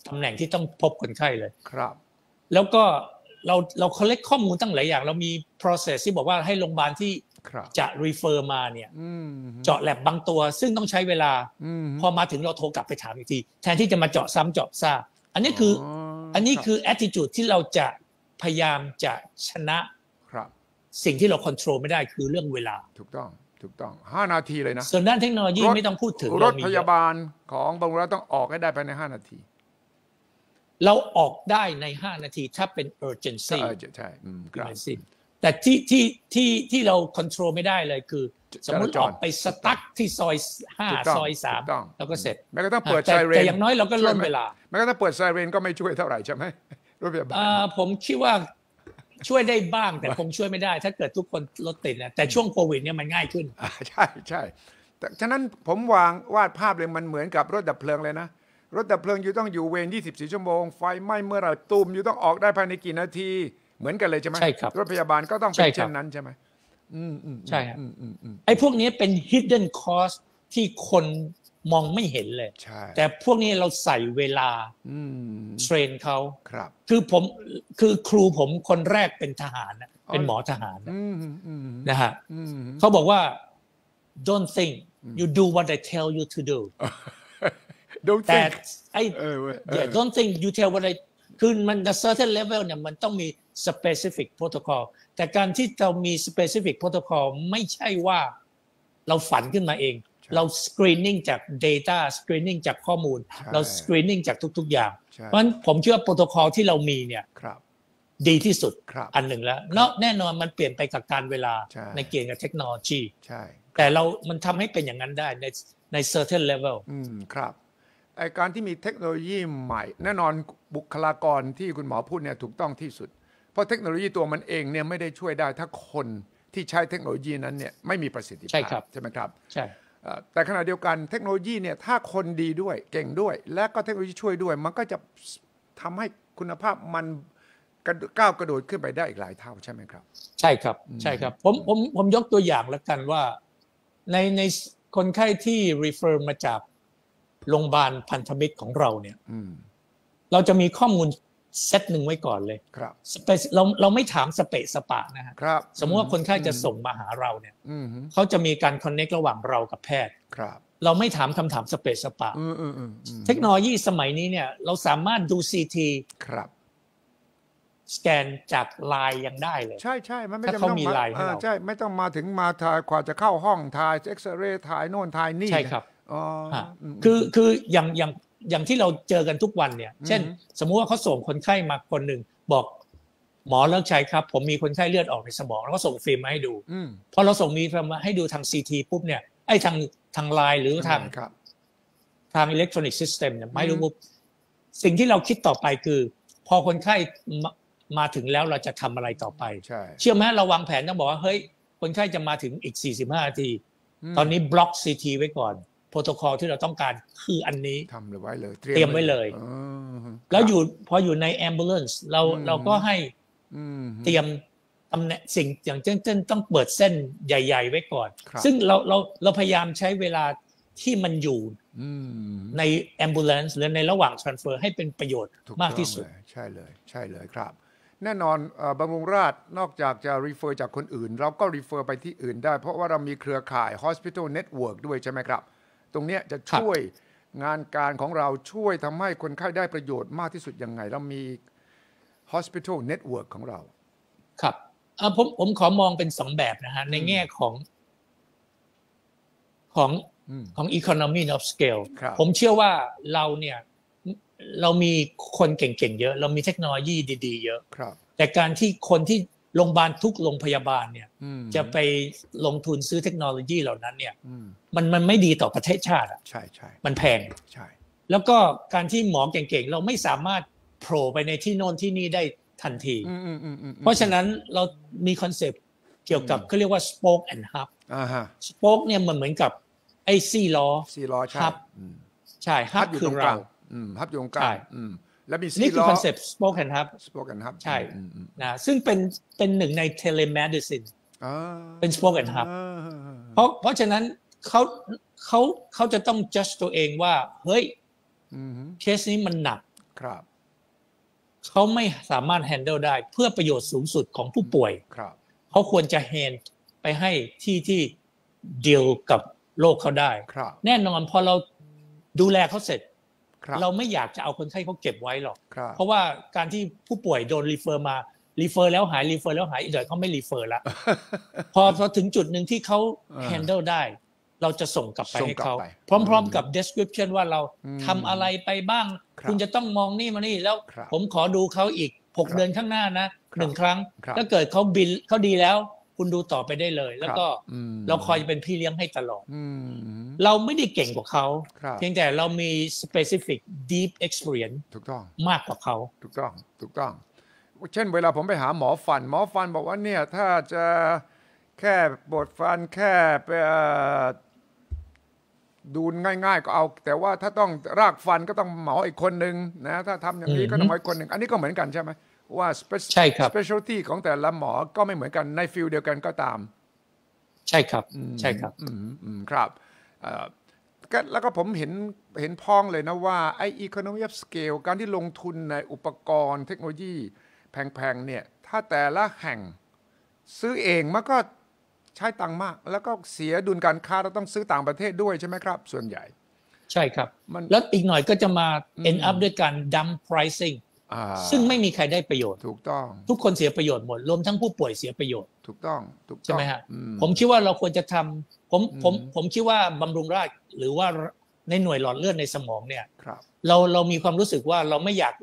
ตำแหน่งที่ต้องพบคนไข้เลยครับแล้วก็เราเรา collect ข้อมูลตั้งหลายอย่างเรามี process ที่บอกว่าให้โรงพยาบาลที่จะ refer มาเนี่ยเจาะแลบบางตัวซึ่งต้องใช้เวลาพอมาถึงเราโทรกลับไปถามอีกทีแทนที่จะมาเจาะซ้ำเจาะซากอันนี้คืออันนี้คือ attitude ที่เราจะพยายามจะชนะสิ่งที่เรา control ไม่ได้คือเรื่องเวลาถูกต้องถูกต้องห้านาทีเลยนะส่วนด้านเทคโนโลยีไม่ต้องพูดถึงรถพยาบาลของบางรัฐต้องออกให้ได้ภายในห้านาทีเราออกได้ในห้านาทีถ้าเป็น urgency ใช่ครับแต่ที่ที่ที่ที่เรา control ไม่ได้เลยคือสมมติออกไปสตั๊กที่ซอยห้าซอยสามแล้วก็เสร็จแม้กระทั่งเปิดไซเรนแต่อย่างน้อยเราก็ล่นเวลาแม้กระทั่งเปิดไซเรนก็ไม่ช่วยเท่าไหร่ใช่ไหมรถพยาบาลผมคิดว่าช่วยได้บ้างแต่คงช่วยไม่ได้ถ้าเกิดทุกคนรถติดนะแต่ช่วงโควิดเนี่ยมันง่ายขึ้นใช่ใช่แต่ฉะนั้นผมวางวาดภาพเลยมันเหมือนกับรถดับเพลิงเลยนะรถดับเพลิงอยู่ต้องอยู่เวรยี่สิบสี่ชั่วโมงไฟไหม้เมื่อไหร่ตูมอยู่ต้องออกได้ภายในกี่นาทีเหมือนกันเลยใช่ไหมใช่ครับรถพยาบาลก็ต้องเป็นเช่นนั้นใช่ไหมอืมอืมใช่ครับไอ้พวกนี้เป็น hidden cost ที่คนมองไม่เห็นเลยแต่พวกนี้เราใส่เวลาเทรนเขาครับคือผมคือครูผมคนแรกเป็นทหารเป็นหมอทหารนะฮะเขาบอกว่า don't think you do what I tell you to do don't แต่ think ไอ้ yeah don't think you tell what I คือมัน a certain level เนี่ยมันต้องมี specific protocol แต่การที่เรามี specific protocol ไม่ใช่ว่าเราฝันขึ้นมาเองเรา screening จาก data screening จากข้อมูลเรา screening จากทุกๆอย่างเพราะฉะนั้นผมเชื่อ protocol ที่เรามีเนี่ยดีที่สุดอันหนึ่งแล้วแน่นอนมันเปลี่ยนไปกับการเวลาในเกณฑ์กับเทคโนโลยีแต่เรามันทำให้เป็นอย่างนั้นได้ในใน certain level อืมครับไอการที่มีเทคโนโลยีใหม่แน่นอนบุคลากรที่คุณหมอพูดเนี่ยถูกต้องที่สุดเพราะเทคโนโลยีตัวมันเองเนี่ยไม่ได้ช่วยได้ถ้าคนที่ใช้เทคโนโลยีนั้นเนี่ยไม่มีประสิทธิภาพใช่ไหมครับใช่แต่ขณะเดียวกันเทคโนโลยีเนี่ยถ้าคนดีด้วยเก่งด้วยและก็เทคโนโลยีช่วยด้วยมันก็จะทำให้คุณภาพมันก้าวกระโดดขึ้นไปได้อีกหลายเท่าใช่ไหมครับใช่ครับใช่ครับผมผมผมยกตัวอย่างแล้วกันว่าในในคนไข้ที่ refer มาจากโรงพยาบาลพันธมิตรของเราเนี่ยเราจะมีข้อมูลเซตหนึ่งไว้ก่อนเลยครับเราเราไม่ถามสเปะสปะนะฮะครับสมมติว่าคนไข้จะส่งมาหาเราเนี่ยเขาจะมีการคอนเนคระหว่างเรากับแพทย์ครับเราไม่ถามคำถามสเปะสปะเทคโนโลยีสมัยนี้เนี่ยเราสามารถดู ซี ทีครับสแกนจากไลน์ยังได้เลยใช่ใช่มันไม่จำเป็นต้องมาใช่ไม่ต้องมาถึงมาถ่ายกว่าจะเข้าห้องถ่ายเอ็กซเรย์ถ่ายโน่นถ่ายนี่ใช่ครับอ๋อคือคืออย่างอย่างอย่างที่เราเจอกันทุกวันเนี่ยเช่นสมมุติว่าเขาส่งคนไข้มาคนหนึ่งบอกหมอเลิกใช้ครับผมมีคนไข้เลือดออกในสมองแล้วก็ส่งฟิล์มมาให้ดูพอเราส่งมีฟิล์มมาให้ดูทาง ซี ที ปุ๊บเนี่ยไอ้ทางทางไลน์หรือทางทางอิเล็กทรอนิกส์ซิสเต็มเนี่ยไม่รู้ปุ๊บสิ่งที่เราคิดต่อไปคือพอคนไข้มาถึงแล้วเราจะทำอะไรต่อไปเชื่อไหมเราวางแผนต้องบอกว่าเฮ้ยคนไข้จะมาถึงอีกสี่สิบห้านาทีตอนนี้บล็อก ซี ที ไว้ก่อนโปรโตคอลที่เราต้องการคืออันนี้ทำไว้เลยเตรียมไว้เลยแล้วอยู่พออยู่ใน ambulance เราเราก็ให้เตรียมตำแหน่งสิ่งอย่างเช่นต้องเปิดเส้นใหญ่ๆไว้ก่อนซึ่งเราเราเราพยายามใช้เวลาที่มันอยู่ใน ambulance หรือในระหว่าง transfer ให้เป็นประโยชน์มากที่สุดใช่เลยใช่เลยครับแน่นอนบำรุงราษฎร์นอกจากจะ refer จากคนอื่นเราก็ refer ไปที่อื่นได้เพราะว่าเรามีเครือข่าย hospital network ด้วยใช่ไหมครับตรงนี้จะช่วยงานการของเราช่วยทำให้คนไข้ได้ประโยชน์มากที่สุดยังไงเรามี hospital network ของเราครับผมผมขอมองเป็นสองแบบนะฮะในแง่ของของของ economy of scale ผมเชื่อว่าเราเนี่ยเรามีคนเก่งๆเยอะเรามีเทคโนโลยีดีๆเยอะแต่การที่คนที่โรงพยาบาลทุกโรงพยาบาลเนี่ยจะไปลงทุนซื้อเทคโนโลยีเหล่านั้นเนี่ยมันมันไม่ดีต่อประเทศชาติอ่ะใช่ใช่มันแพงใช่แล้วก็การที่หมอเก่งๆเราไม่สามารถโผล่ไปในที่โน่นที่นี่ได้ทันทีเพราะฉะนั้นเรามีคอนเซปต์เกี่ยวกับเขาเรียกว่า spoke and hub spoke เนี่ยมันเหมือนกับไอ้ซี่ล้อซี่ล้อใช่ใช่ hub คือเราฮับอยู่ตรงกลางแล้วมีนี่คือคอนเซปต์ spoke and hub spoke and hub ใช่นะซึ่งเป็นเป็นหนึ่งใน telemedicine เป็น spoke and hub เพราะเพราะฉะนั้นเขาเขาเขาจะต้อง judge ตัวเองว่าเฮ้ยเคสนี้มันหนักครับเขาไม่สามารถ handle ได้เพื่อประโยชน์สูงสุดของผู้ป่วยครับเขาควรจะ hand ไปให้ที่ที่ดีลกับโรคเขาได้แน่นอนพอเราดูแลเขาเสร็จเราไม่อยากจะเอาคนไข้เขาเก็บไว้หรอกเพราะว่าการที่ผู้ป่วยโดนรีเฟอร์มารีเฟอร์แล้วหายรีเฟอร์แล้วหายอีกหน่อยเขาไม่รีเฟอร์แล้ว พอพอถึงจุดหนึ่งที่เขา handle ได้เราจะส่งกลับไปให้เขาพร้อมๆกับ description ว่าเราทำอะไรไปบ้างคุณจะต้องมองนี่มานี่แล้วผมขอดูเขาอีกหกเดือนข้างหน้านะหนึ่งครั้งถ้าเกิดเขาบินเขาดีแล้วคุณดูต่อไปได้เลยแล้วก็เราคอยเป็นพี่เลี้ยงให้ตลอดเราไม่ได้เก่งกว่าเขาเพียงแต่เรามี specific deep experience ถูกต้องมากกว่าเขาถูกต้องถูกต้องเช่นเวลาผมไปหาหมอฟันหมอฟันบอกว่าเนี่ยถ้าจะแค่ปวดฟันแค่ไปดูง่ายๆก็เอาแต่ว่าถ้าต้องรากฟันก็ต้องหมออีกคนนึงนะถ้าทำอย่างนี้ก็ต้องหมออีกคนนึงอันนี้ก็เหมือนกันใช่ไหมว่า specialty ของแต่ละหมอก็ไม่เหมือนกันในฟิลเดียวกันก็ตามใช่ครับใช่ครับครับแล้วก็ผมเห็นเห็นพ้องเลยนะว่าไอ้ economy of scale การที่ลงทุนในอุปกรณ์เทคโนโลยีแพงๆเนี่ยถ้าแต่ละแห่งซื้อเองมันก็ใช้ตังค์มากแล้วก็เสียดุลการค้าเราต้องซื้อต่างประเทศด้วยใช่ไหมครับส่วนใหญ่ใช่ครับแล้วอีกหน่อยก็จะมา end up ด้วยการ dump pricing ซึ่งไม่มีใครได้ประโยชน์ถูกต้องทุกคนเสียประโยชน์หมดรวมทั้งผู้ป่วยเสียประโยชน์ถูกต้องถูกต้องใช่ไหมฮะผมคิดว่าเราควรจะทำผมผมผมคิดว่าบำรุงราษฎร์หรือว่าในหน่วยหลอดเลือดในสมองเนี่ยเราเรามีความรู้สึกว่าเราไม่อยาก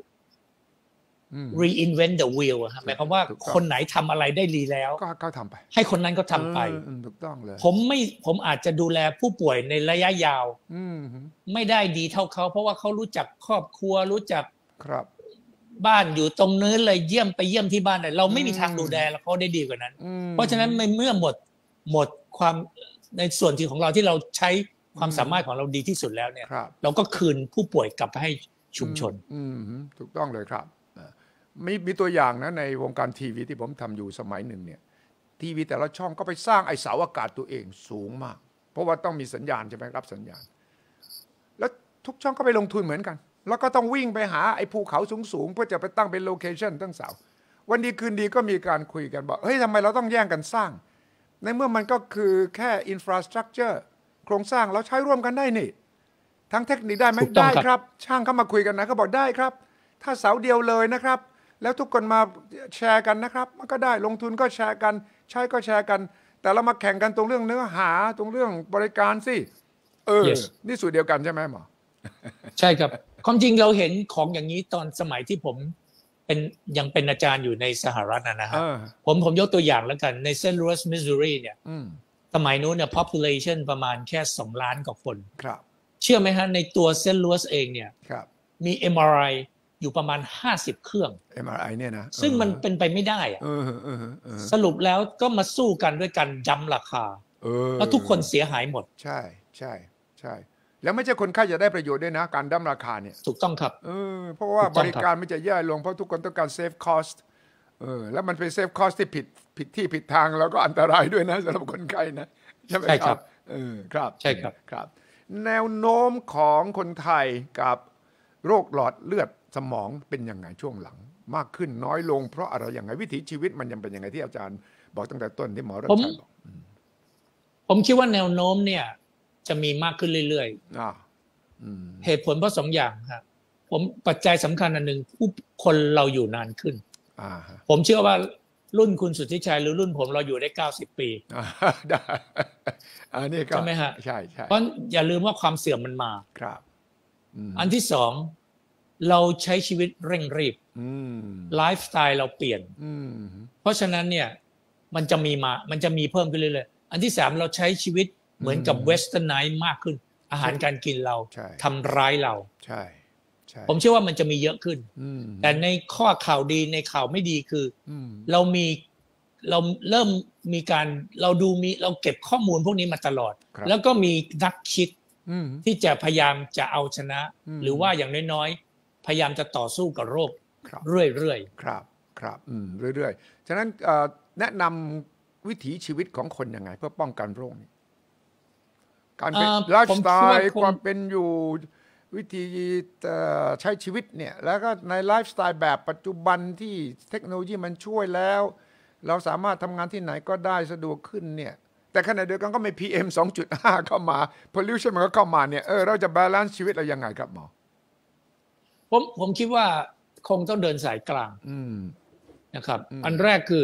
reinvent the wheel หมายความว่าคนไหนทำอะไรได้ดีแล้วก็ทำไปให้คนนั้นก็ทำไปถูกต้องเลยผมไม่ผมอาจจะดูแลผู้ป่วยในระยะยาวไม่ได้ดีเท่าเขาเพราะว่าเขารู้จักครอบครัวรู้จักครับบ้านอยู่ตรงนู้นเลยเยี่ยมไปเยี่ยมที่บ้านเลยเราไม่มีทางดูแลเขาได้ดีกว่านั้นเพราะฉะนั้นเมื่อหมดหมดความในส่วนที่ของเราที่เราใช้ความสามารถของเราดีที่สุดแล้วเนี่ยเราก็คืนผู้ป่วยกลับไปให้ชุมชนถูกต้องเลยครับมีมีตัวอย่างนะในวงการทีวีที่ผมทำอยู่สมัยหนึ่งเนี่ยทีวีแต่ละช่องก็ไปสร้างไอเสาอากาศตัวเองสูงมากเพราะว่าต้องมีสัญญาณใช่ไหมรับสัญญาณแล้วทุกช่องก็ไปลงทุนเหมือนกันแล้วก็ต้องวิ่งไปหาไอ้ภูเขาสูงๆเพื่อจะไปตั้งเป็นโลเคชั่นตั้งเสาวันดีคืนดีก็มีการคุยกันบอกเฮ้ยทำไมเราต้องแย่งกันสร้างในเมื่อมันก็คือแค่อินฟราสตรัคเจอร์โครงสร้างเราใช้ร่วมกันได้นี่ทั้งเทคนิคได้ไหมได้ครับช่างเข้ามาคุยกันนะเขาบอกได้ครับถ้าเสาเดียวเลยนะครับแล้วทุกคนมาแชร์กันนะครับมันก็ได้ลงทุนก็แชร์กันใช้ก็แชร์กันแต่เรามาแข่งกันตรงเรื่องเนื้อหาตรงเรื่องบริการสิเออ yes. นี่สูตรเดียวกันใช่ไหมหมอใช่ครับความจริงเราเห็นของอย่างนี้ตอนสมัยที่ผมเป็นยังเป็นอาจารย์อยู่ในสหรัฐนะฮะผมผมยกตัวอย่างแล้วกันในเซนต์ลูอิสมิสซูรีเนี่ยสมัยนู้นเนี่ย population ประมาณแค่สองล้านกว่าคนครับเชื่อไหมฮะในตัวเซนต์ลูอิสเองเนี่ยมี เอ็ม อาร์ ไอ อยู่ประมาณห้าสิบเครื่องเอ็ม อาร์ ไอ เนี่ยนะซึ่งมันเป็นไปไม่ได้อะสรุปแล้วก็มาสู้กันด้วยการดั้มราคาแล้วทุกคนเสียหายหมดใช่ใช่ใช่แล้วไม่ใช่คนไข้จะได้ประโยชน์ด้วยนะการดั้มราคาเนี่ยถูกต้องครับเออเพราะว่าบริการมันจะแย่ลงเพราะทุกคนต้องการเซฟคอสต์เออแล้วมันเป็นเซฟคอสต์ที่ผิดผิดที่ผิดทางแล้วก็อันตรายด้วยนะสำหรับคนไข้นะใช่ไหมครับเออครับใช่ครับครับแนวโน้มของคนไทยกับโรคหลอดเลือดสมองเป็นยังไงช่วงหลังมากขึ้นน้อยลงเพราะอะไรอย่างไรวิถีชีวิตมันยังเป็นยังไงที่อาจารย์บอกตั้งแต่ต้นที่หมอรัชชัยบอกผมคิดว่าแนวโน้มเนี่ยจะมีมากขึ้นเรื่อยๆเหตุผลเพราะสองอย่างครับผมปัจจัยสำคัญอันหนึ่งผู้คนเราอยู่นานขึ้นผมเชื่อว่ารุ่นคุณสุทธิชัยหรือรุ่นผมเราอยู่ได้เก้าสิบปีได้อันนี้ก็ใช่ไหมฮะใช่ใช่เพราะอย่าลืมว่าความเสื่อมมันมาครับอันที่สองเราใช้ชีวิตเร่งรีบไลฟ์สไตล์เราเปลี่ยนเพราะฉะนั้นเนี่ยมันจะมีมามันจะมีเพิ่มขึ้นเรื่อยๆอันที่สามเราใช้ชีวิตเหมือนกับเวสเทิร์นไนท์มากขึ้นอาหารการกินเราทำร้ายเราใช่ผมเชื่อว่ามันจะมีเยอะขึ้นแต่ในข้อข่าวดีในข่าวไม่ดีคือเรามีเราเริ่มมีการเราดูมีเราเก็บข้อมูลพวกนี้มาตลอดแล้วก็มีนักคิดที่จะพยายามจะเอาชนะหรือว่าอย่างน้อยๆพยายามจะต่อสู้กับโรคเรื่อยๆครับครับอืมเรื่อยๆฉะนั้นแนะนำวิถีชีวิตของคนยังไงเพื่อป้องกันโรคนี้การเป็นไลฟ์สไตล์ความเป็นอยู่วิธีใช้ชีวิตเนี่ยแล้วก็ในไลฟ์สไตล์แบบปัจจุบันที่เทคโนโลยีมันช่วยแล้วเราสามารถทำงานที่ไหนก็ได้สะดวกขึ้นเนี่ยแต่ขณะเดียวกันก็มี พี เอ็ม สองจุดห้า เข้ามา pollution มันก็เข้ามาเนี่ยเออเราจะบาลานซ์ชีวิตเรายังไงครับหมอผมผมคิดว่าคงต้องเดินสายกลางนะครับอันแรกคือ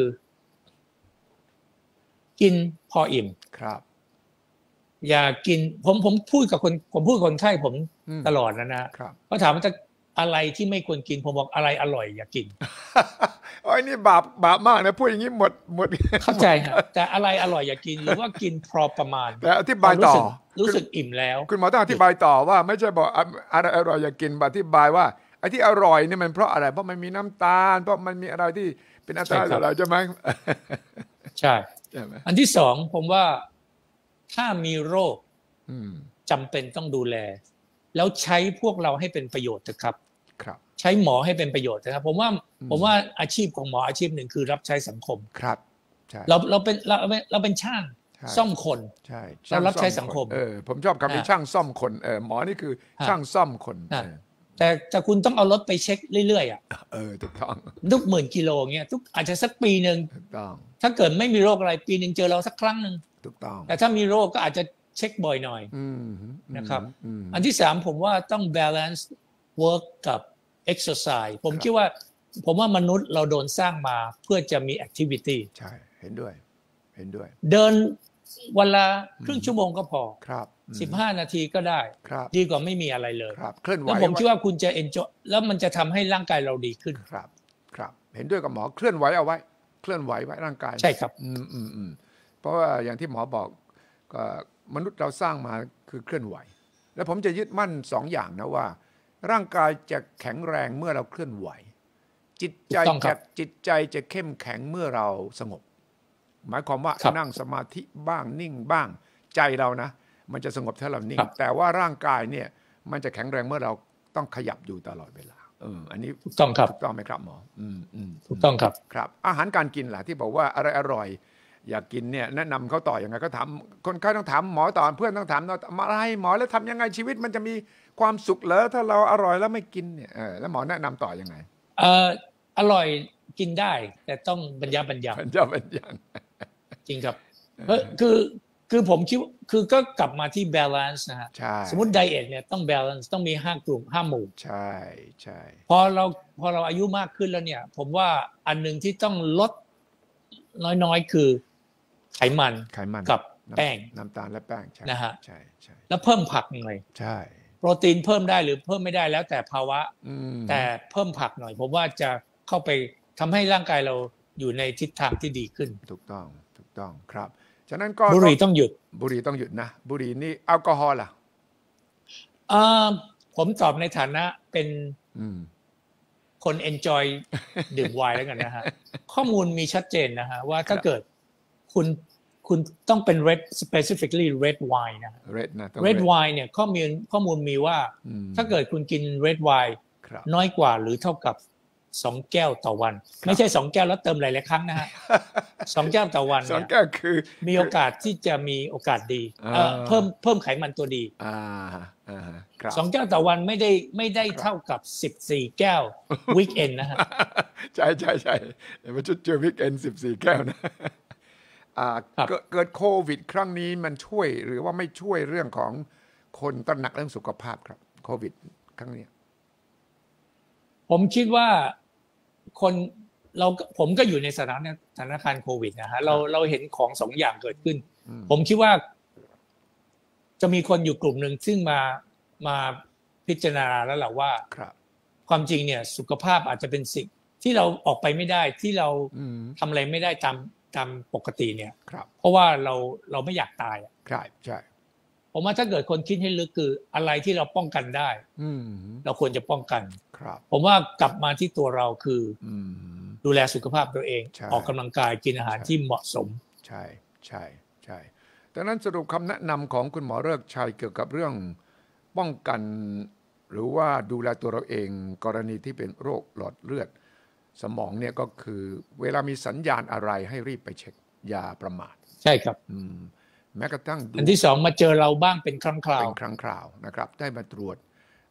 กินพออิ่มครับอย่ากินผมผมพูดกับคนผมพูดกับคนไข้ผมตลอดนะนะเขาถามว่าจะอะไรที่ไม่ควรกินผมบอกอะไรอร่อยอย่ากินโอ้ยนี่บาปบาปมากนะพูดอย่างนี้หมดหมดเข้าใจครับแต่อะไรอร่อยอย่ากินหรือว่ากินพอประมาณแต่อธิบายต่อรู้สึกอิ่มแล้วคุณหมอต้องอธิบายต่อว่าไม่ใช่บอกอะไรอร่อยอย่ากินอธิบายว่าไอ้ที่อร่อยนี่มันเพราะอะไรเพราะมันมีน้ำตาลเพราะมันมีอะไรที่เป็นอันตรายต่อเราใช่ไหมใช่อันที่สองผมว่าถ้ามีโรคจำเป็นต้องดูแลแล้วใช้พวกเราให้เป็นประโยชน์นะครับใช้หมอให้เป็นประโยชน์นะครับผมว่าผมว่าอาชีพของหมออาชีพหนึ่งคือรับใช้สังคมครับเราเราเป็นเราเราเป็นช่างซ่อมคนใช่เรารับใช้สังคมเออผมชอบคำนี้ช่างซ่อมคนเออหมอนี่คือช่างซ่อมคนแต่แต่คุณต้องเอารถไปเช็คเรื่อยๆอ่ะเออถูกต้องทุกหมื่นกิโลเงี้ยทุกอาจจะสักปีนึงถูกต้องถ้าเกิดไม่มีโรคอะไรปีนึงเจอเราสักครั้งนึงถูกต้องแต่ถ้ามีโรคก็อาจจะเช็คบ่อยหน่อยนะครับอันที่สามผมว่าต้อง balance work กับ exercise ผมคิดว่าผมว่ามนุษย์เราโดนสร้างมาเพื่อจะมี activity ใช่เห็นด้วยเห็นด้วยเดินวันละครึ่งชั่วโมงก็พอครับสิบห้านาทีก็ได้ดีกว่าไม่มีอะไรเลยครับเคลื่อนไหวแล้วผมคิดว่าคุณจะ enjoy แล้วมันจะทำให้ร่างกายเราดีขึ้นครับครับเห็นด้วยกับหมอเคลื่อนไหวเอาไว้เคลื่อนไหวไว้ร่างกายใช่ครับอืมอืมอืมเพราะว่าอย่างที่หมอบอกก็มนุษย์เราสร้างมาคือเคลื่อนไหวแล้วผมจะยึดมั่นสองอย่างนะว่าร่างกายจะแข็งแรงเมื่อเราเคลื่อนไหวจิตใจจะจิตใจจะเข้มแข็งเมื่อเราสงบหมายความว่านั่งสมาธิบ้างนิ่งบ้างใจเรานะมันจะสงบถ้าเรานิ่งแต่ว่าร่างกายเนี่ยมันจะแข็งแรงเมื่อเราต้องขยับอยู่ตลอดเวลาเอออันนี้ถูกต้องครับถูกต้องไหมครับหมออืมอืมถูกต้องครับครับอาหารการกินล่ะที่บอกว่าอะไรอร่อยอยากกินเนี่ยแนะนำเขาต่อยังไงก็ถามคนไข้ต้องถามหมอต่อเพื่อนต้องถามอะไรหมอแล้วทำยังไงชีวิตมันจะมีความสุขเหรอถ้าเราอร่อยแล้วไม่กินเนี่ยเออแล้วหมอแนะนำต่อยังไงเอออร่อยกินได้แต่ต้องบรรยะบรรยังบรรยะบรรยังจริงครับเพราะคือคือผมคิดคือก็กลับมาที่ balance นะฮะสมมติไดเอทเนี่ยต้อง balance ต้องมีห้ากลุ่มห้าหมู่ใช่ใช่พอเราพอเราอายุมากขึ้นแล้วเนี่ยผมว่าอันนึงที่ต้องลดน้อยๆคือไขมันไขมันกับแป้งน้ำตาลและแป้งใช่นะฮะใช่ใช่แล้วเพิ่มผักหน่อยใช่โปรตีนเพิ่มได้หรือเพิ่มไม่ได้แล้วแต่ภาวะแต่เพิ่มผักหน่อยผมว่าจะเข้าไปทำให้ร่างกายเราอยู่ในทิศทางที่ดีขึ้นถูกต้องถูกต้องครับฉะนั้นก็บุหรี่ต้องหยุดบุหรี่ต้องหยุดนะบุหรี่นี่แอลกอฮอล์ล่ะอ่าผมตอบในฐานะเป็นคน enjoy ดื่มไวน์แล้วกันนะฮะข้อมูลมีชัดเจนนะฮะว่าถ้าเกิดคุณคุณต้องเป็น red specifically red wine นะ red นะ red wine เนี่ยข้อมูลข้อมูลมีว่าถ้าเกิดคุณกิน red wine น้อยกว่าหรือเท่ากับสองแก้วต่อวันไม่ใช่สองแก้วแล้วเติมหลายๆครั้งนะฮะสองแก้วต่อวันสองแก้วคือมีโอกาสที่จะมีโอกาสดีเพิ่มเพิ่มไขมันตัวดีสองแก้วต่อวันไม่ได้ไม่ได้เท่ากับสิบสี่แก้ววีคเอนด์นะฮะใช่ใช่ใช่มันจะเจอวีคเอนด์สิบสี่แก้วนะเกิดโควิดครั้งนี้มันช่วยหรือว่าไม่ช่วยเรื่องของคนตระหนักเรื่องสุขภาพครับโควิดครั้งนี้ผมคิดว่าคนเราผมก็อยู่ในสถานสถานการณ์โควิดนะฮะเราเราเห็นของสองอย่างเกิดขึ้นผมคิดว่าจะมีคนอยู่กลุ่มหนึ่งซึ่งมามาพิจารณาแล้วแหละว่าความจริงเนี่ยสุขภาพอาจจะเป็นสิ่งที่เราออกไปไม่ได้ที่เราทำอะไรไม่ได้ตามตามปกติเนี่ยเพราะว่าเราเราไม่อยากตายอ่ะใช่ใช่ผมว่าถ้าเกิดคนคิดให้ลึกคืออะไรที่เราป้องกันได้เราควรจะป้องกันผมว่ากลับมาที่ตัวเราคือดูแลสุขภาพตัวเองออกกำลังกายกินอาหารที่เหมาะสมใช่ใช่ใช่ดังนั้นสรุปคำแนะนำของคุณหมอฤกษ์ชัยเกี่ยวกับเรื่องป้องกันหรือว่าดูแลตัวเราเองกรณีที่เป็นโรคหลอดเลือดสมองเนี่ยก็คือเวลามีสัญญาณอะไรให้รีบไปเช็คอย่าประมาทใช่ครับแม้กระทั่งอันที่สองมาเจอเราบ้างเป็นครั้งคราวเป็นครั้งคราวนะครับได้มาตรวจ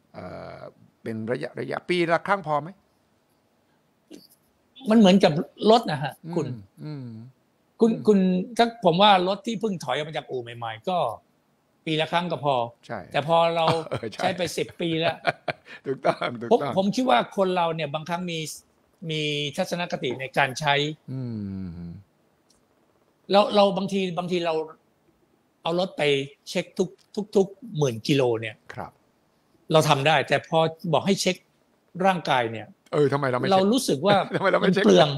เอ่อเป็นระยะระยะปีละครั้งพอไหมมันเหมือนกับรถนะฮะคุณคุณคุณถ้าผมว่ารถที่เพิ่งถอยออกมาจากอู่ใหม่ๆก็ปีละครั้งก็พอใช่แต่พอเราใช้ไปสิบปีแล้วถูกต้องถูกต้องผมคิดว่าคนเราเนี่ยบางครั้งมีมีทัศนคติในการใช้เราเราบางทีบางทีเราเอารถไปเช็คทุกทุกทุกหมื่นกิโลเนี่ยครับเราทำได้แต่พอบอกให้เช็คร่างกายเนี่ยเออทำไมเราไม่เรารู้สึกว่ามันเปลือง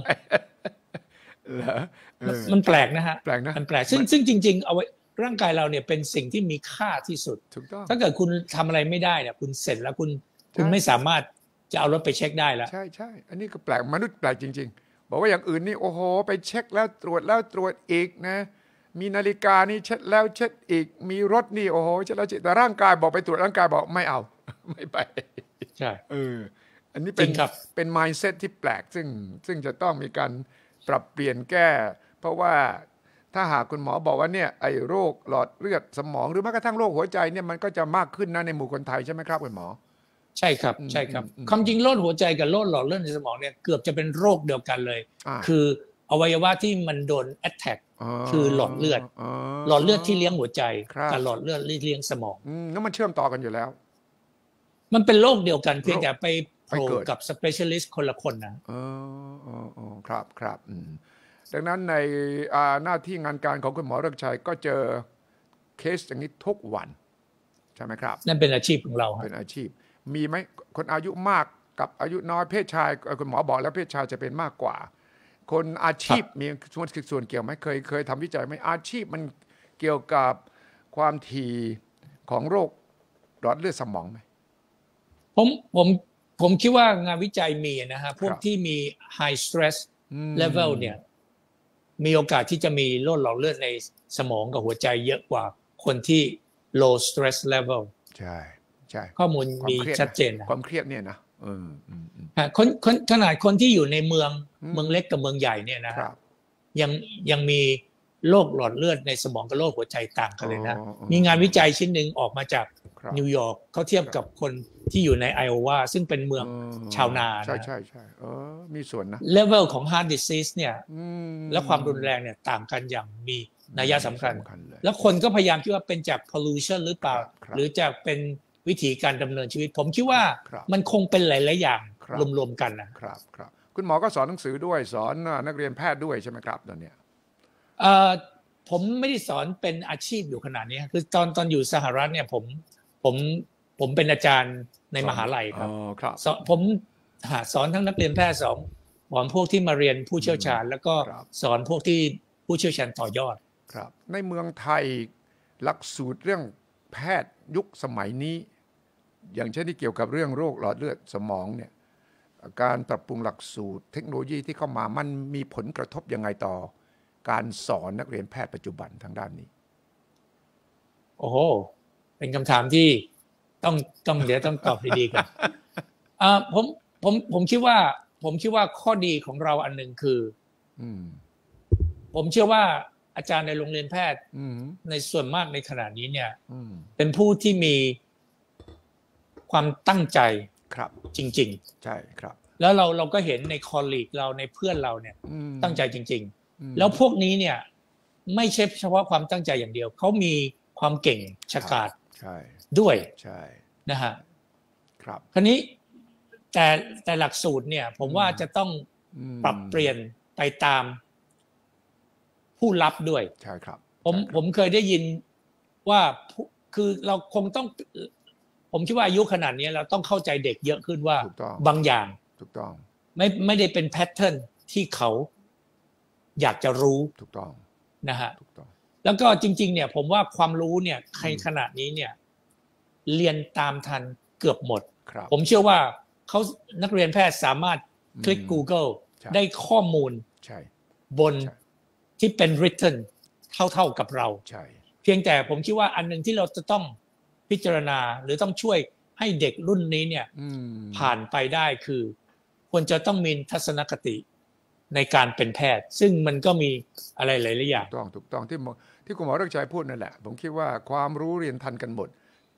มันแปลกนะฮะแปลกนะมันแปลกซึ่งซึ่งจริงๆเอาไว้ร่างกายเราเนี่ยเป็นสิ่งที่มีค่าที่สุดถูกต้องถ้าเกิดคุณทำอะไรไม่ได้เนี่ยคุณเสร็จแล้วคุณคุณไม่สามารถจะเอารถไปเช็คได้แล้วใช่ใช่อันนี้ก็แปลกมนุษย์แปลกจริงๆบอกว่าอย่างอื่นนี่โอ้โหไปเช็คแล้วตรวจแล้วตรวจอีกนะมีนาฬิกานี่เช็คแล้วเช็คอีกมีรถนี่โอ้โหเช็คแล้วเช็คแต่ร่างกายบอกไปตรวจร่างกายบอกไม่เอาไม่ไปใช่เอออันนี้เป็นเป็น mindset ที่แปลกซึ่งซึ่งจะต้องมีการปรับเปลี่ยนแก้เพราะว่าถ้าหากคุณหมอบอกว่าเนี่ยไอ้โรคหลอดเลือดสมองหรือแม้กระทั่งโรคหัวใจเนี่ยมันก็จะมากขึ้นนะในหมู่คนไทยใช่ไหมครับคุณหมอใช่ครับใช่ครับความจริงโรคหัวใจกับโรคหลอดเลือดในสมองเนี่ยเกือบจะเป็นโรคเดียวกันเลยคืออวัยวะที่มันโดน attack คือหลอดเลือดหลอดเลือดที่เลี้ยงหัวใจกับหลอดเลือดที่เลี้ยงสมองแล้วมันเชื่อมต่อกันอยู่แล้วมันเป็นโรคเดียวกันเพียงแต่ไปโผล่กับ specialist คนละคนนะอ๋อครับครับดังนั้นในหน้าที่งานการของคุณหมอฤกษ์ชัยก็เจอเคสอย่างนี้ทุกวันใช่ไหมครับนั่นเป็นอาชีพของเราเป็นอาชีพมีไหมคนอายุมากกับอายุน้อยเพศชายคุณหมอบอกแล้วเพศชายจะเป็นมากกว่าคนอาชีพมีส่วนส่วนเกี่ยวไหมเคยเคยทำวิจัยไหมอาชีพมันเกี่ยวกับความถี่ของโรคหลอดเลือดสมองไหมผมผมผมคิดว่างานวิจัยมีนะฮะพวกที่มี high stress level เนี่ยมีโอกาสที่จะมีโรคหลอดเลือดในสมองกับหัวใจเยอะกว่าคนที่ low stress level ใช่ใช่ข้อมูลมีชัดเจนนะความเครียดเนี่ยนะเออคนคนขนาดคนที่อยู่ในเมืองเมืองเล็กกับเมืองใหญ่เนี่ยนะยังยังมีโรคหลอดเลือดในสมองกับโรคหัวใจต่างกันเลยนะมีงานวิจัยชิ้นหนึ่งออกมาจากนิวยอร์กเขาเทียบกับคนที่อยู่ในไอโอวาซึ่งเป็นเมืองชาวนาใช่ใช่ใช่เออมีส่วนนะเลเวลของ heart disease เนี่ยและความรุนแรงเนี่ยต่างกันอย่างมีนัยสำคัญแล้วคนก็พยายามคิดว่าเป็นจาก pollution หรือเปล่าหรือจากเป็นวิธีการดำเนินชีวิตผมคิดว่ามันคงเป็นหลายๆอย่างรวมๆกันนะครับครับคุณหมอก็สอนหนังสือด้วยสอนนักเรียนแพทย์ด้วยใช่ไหมครับตอนนี้เอ่อผมไม่ได้สอนเป็นอาชีพอยู่ขนาดนี้คือตอนตอนอยู่สหรัฐเนี่ยผมผมผมเป็นอาจารย์ในมหาลัยครับผมสอนทั้งนักเรียนแพทย์สอนสอนพวกที่มาเรียนผู้เชี่ยวชาญแล้วก็สอนพวกที่ผู้เชี่ยวชาญต่อยอดครับในเมืองไทยหลักสูตรเรื่องแพทย์ยุคสมัยนี้อย่างเช่นที่เกี่ยวกับเรื่องโรคหลอดเลือดสมองเนี่ยการปรับปรุงหลักสูตรเทคโนโลยีที่เข้ามามันมีผลกระทบยังไงต่อการสอนนักเรียนแพทย์ปัจจุบันทางด้านนี้โอ้โหเป็นคำถามที่ต้องต้องเดี๋ยวต้องตอบดีๆกันอ่าผมผมผมคิดว่าผมคิดว่าข้อดีของเราอันหนึ่งคืออืมผมเชื่อว่าอาจารย์ในโรงเรียนแพทย์ในส่วนมากในขณะนี้เนี่ยเป็นผู้ที่มีความตั้งใจครับจริงๆใช่ครับแล้วเราเราก็เห็นในคอลลีกเราในเพื่อนเราเนี่ยตั้งใจจริงๆแล้วพวกนี้เนี่ยไม่ใช่เฉพาะความตั้งใจอย่างเดียวเขามีความเก่งฉกาจด้วยใช่นะฮะครับคราวนี้แต่แต่หลักสูตรเนี่ยผมว่าจะต้องปรับเปลี่ยนไปตามผู้รับด้วยใช่ครับผมผมเคยได้ยินว่าคือเราคงต้องผมคิดว่าอายุขนาดนี้เราต้องเข้าใจเด็กเยอะขึ้นว่าบางอย่างถูกต้องไม่ไม่ได้เป็นแพทเทิร์นที่เขาอยากจะรู้ถูกต้องนะฮะถูกต้องแล้วก็จริงๆเนี่ยผมว่าความรู้เนี่ยใครขนาดนี้เนี่ยเรียนตามทันเกือบหมดผมเชื่อว่าเขานักเรียนแพทย์สามารถคลิก Google ได้ข้อมูลบนที่เป็น written เท่าๆกับเราเพียงแต่ผมคิดว่าอันนึงที่เราจะต้องพิจารณาหรือต้องช่วยให้เด็กรุ่นนี้เนี่ยผ่านไปได้คือควรจะต้องมีทัศนคติในการเป็นแพทย์ซึ่งมันก็มีอะไรหลายๆอย่างถูกต้องถูกต้องที่ที่คุณหมอฤกษ์ชัยพูดนั่นแหละผมคิดว่าความรู้เรียนทันกันหมด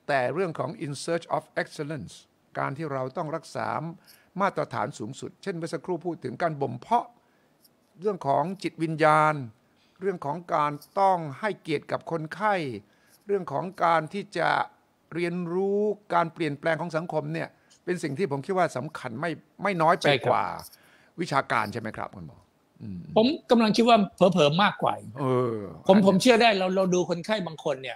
แต่เรื่องของ in search of excellence การที่เราต้องรักษามาตรฐานสูงสุดเช่นเมื่อสักครู่พูดถึงการบ่มเพาะเรื่องของจิตวิญญาณเรื่องของการต้องให้เกียรติกับคนไข้เรื่องของการที่จะเรียนรู้การเปลี่ยนแปลงของสังคมเนี่ยเป็นสิ่งที่ผมคิดว่าสำคัญไม่ไม่น้อยไปกว่าวิชาการใช่ไหมครับคุณหมอผมกำลังคิดว่าเผลอๆมากกว่าเออผมผมเชื่อได้เราเราดูคนไข้บางคนเนี่ย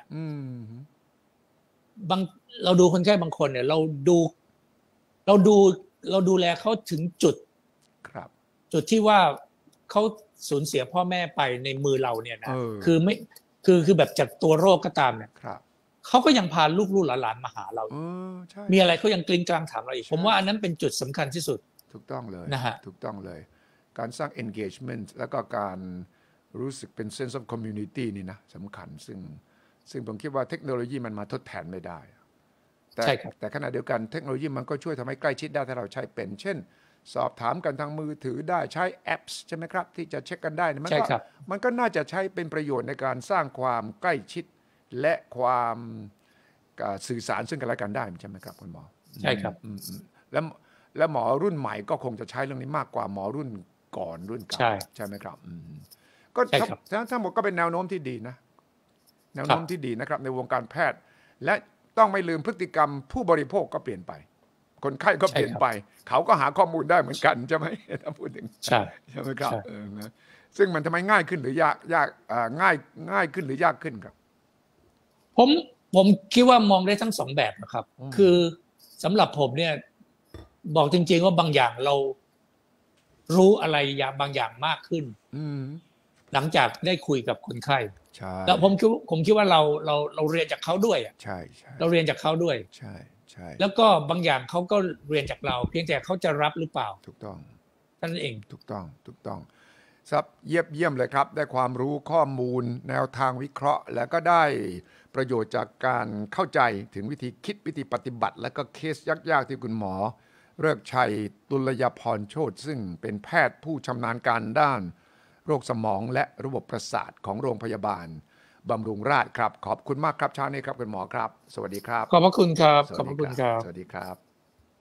บางเราดูคนไข้บางคนเนี่ยเราดูเราดูเราดูแลเขาถึงจุดครับจุดที่ว่าเขาสูญเสียพ่อแม่ไปในมือเราเนี่ยนะคือไม่คือคือแบบจากตัวโรคก็ตามเนี่ยเขาก็ยังพาลูกๆหลานๆมาหาเรามีอะไรเขายังกลิ้งกลางถามเราอีกผมว่าอันนั้นเป็นจุดสำคัญที่สุดถูกต้องเลยนะฮะถูกต้องเลยการสร้าง engagement แล้วก็การรู้สึกเป็น sense of community นี่นะสำคัญซึ่งซึ่งผมคิดว่าเทคโนโลยีมันมาทดแทนไม่ได้แต่แต่ขณะเดียวกันเทคโนโลยีมันก็ช่วยทำให้ใกล้ชิดได้ถ้าเราใช้เป็นเช่นสอบถามกันทางมือถือได้ใช้แอปใช่ไหมครับที่จะเช็คกันได้มันก็มันก็น่าจะใช้เป็นประโยชน์ในการสร้างความใกล้ชิดและความสื่อสารซึ่งกันและกันได้ใช่ไหมครับคุณหมอใช่ครับแล้วแล้วหมอรุ่นใหม่ก็คงจะใช้เรื่องนี้มากกว่าหมอรุ่นก่อนรุ่นเก่าใช่ไหมครับก็ทั้งหมดก็เป็นแนวโน้มที่ดีนะแนวโน้มที่ดีนะครับในวงการแพทย์และต้องไม่ลืมพฤติกรรมผู้บริโภคก็เปลี่ยนไปคนไข้ก็เปลี่ยนไปเขาก็หาข้อมูลได้เหมือนกันใช่ไหมถ้าพูดถึงใช่ใช่ไหมครับซึ่งมันทำไมง่ายขึ้นหรือยากยากง่ายง่ายขึ้นหรือยากขึ้นครับผมผมคิดว่ามองได้ทั้งสองแบบนะครับคือสำหรับผมเนี่ยบอกจริงๆว่าบางอย่างเรารู้อะไรอย่างบางอย่างมากขึ้นหลังจากได้คุยกับคนไข้แล้วผมคิดผมคิดว่าเราเราเราเรียนจากเขาด้วยอ่ะใช่ใช่เราเรียนจากเขาด้วยใช่ใช่แล้วก็บางอย่างเขาก็เรียนจากเราเพียงแต่เขาจะรับหรือเปล่าถูกต้องนั่นเองถูกต้องถูกต้องครับเยี่ยมเยี่ยมเลยครับได้ความรู้ข้อมูลแนวทางวิเคราะห์แล้วก็ได้ประโยชน์จากการเข้าใจถึงวิธีคิดวิธีปฏิบัติและก็เคสยากๆที่คุณหมอฤกษ์ชัยตุลยพรโชติซึ่งเป็นแพทย์ผู้ชำนาญการด้านโรคสมองและระบบประสาทของโรงพยาบาลบำรุงราษฎร์ครับขอบคุณมากครับเช้านี้ครับคุณหมอครับสวัสดีครับขอบพระคุณครับขอบพระคุณครับสวัสดีครับ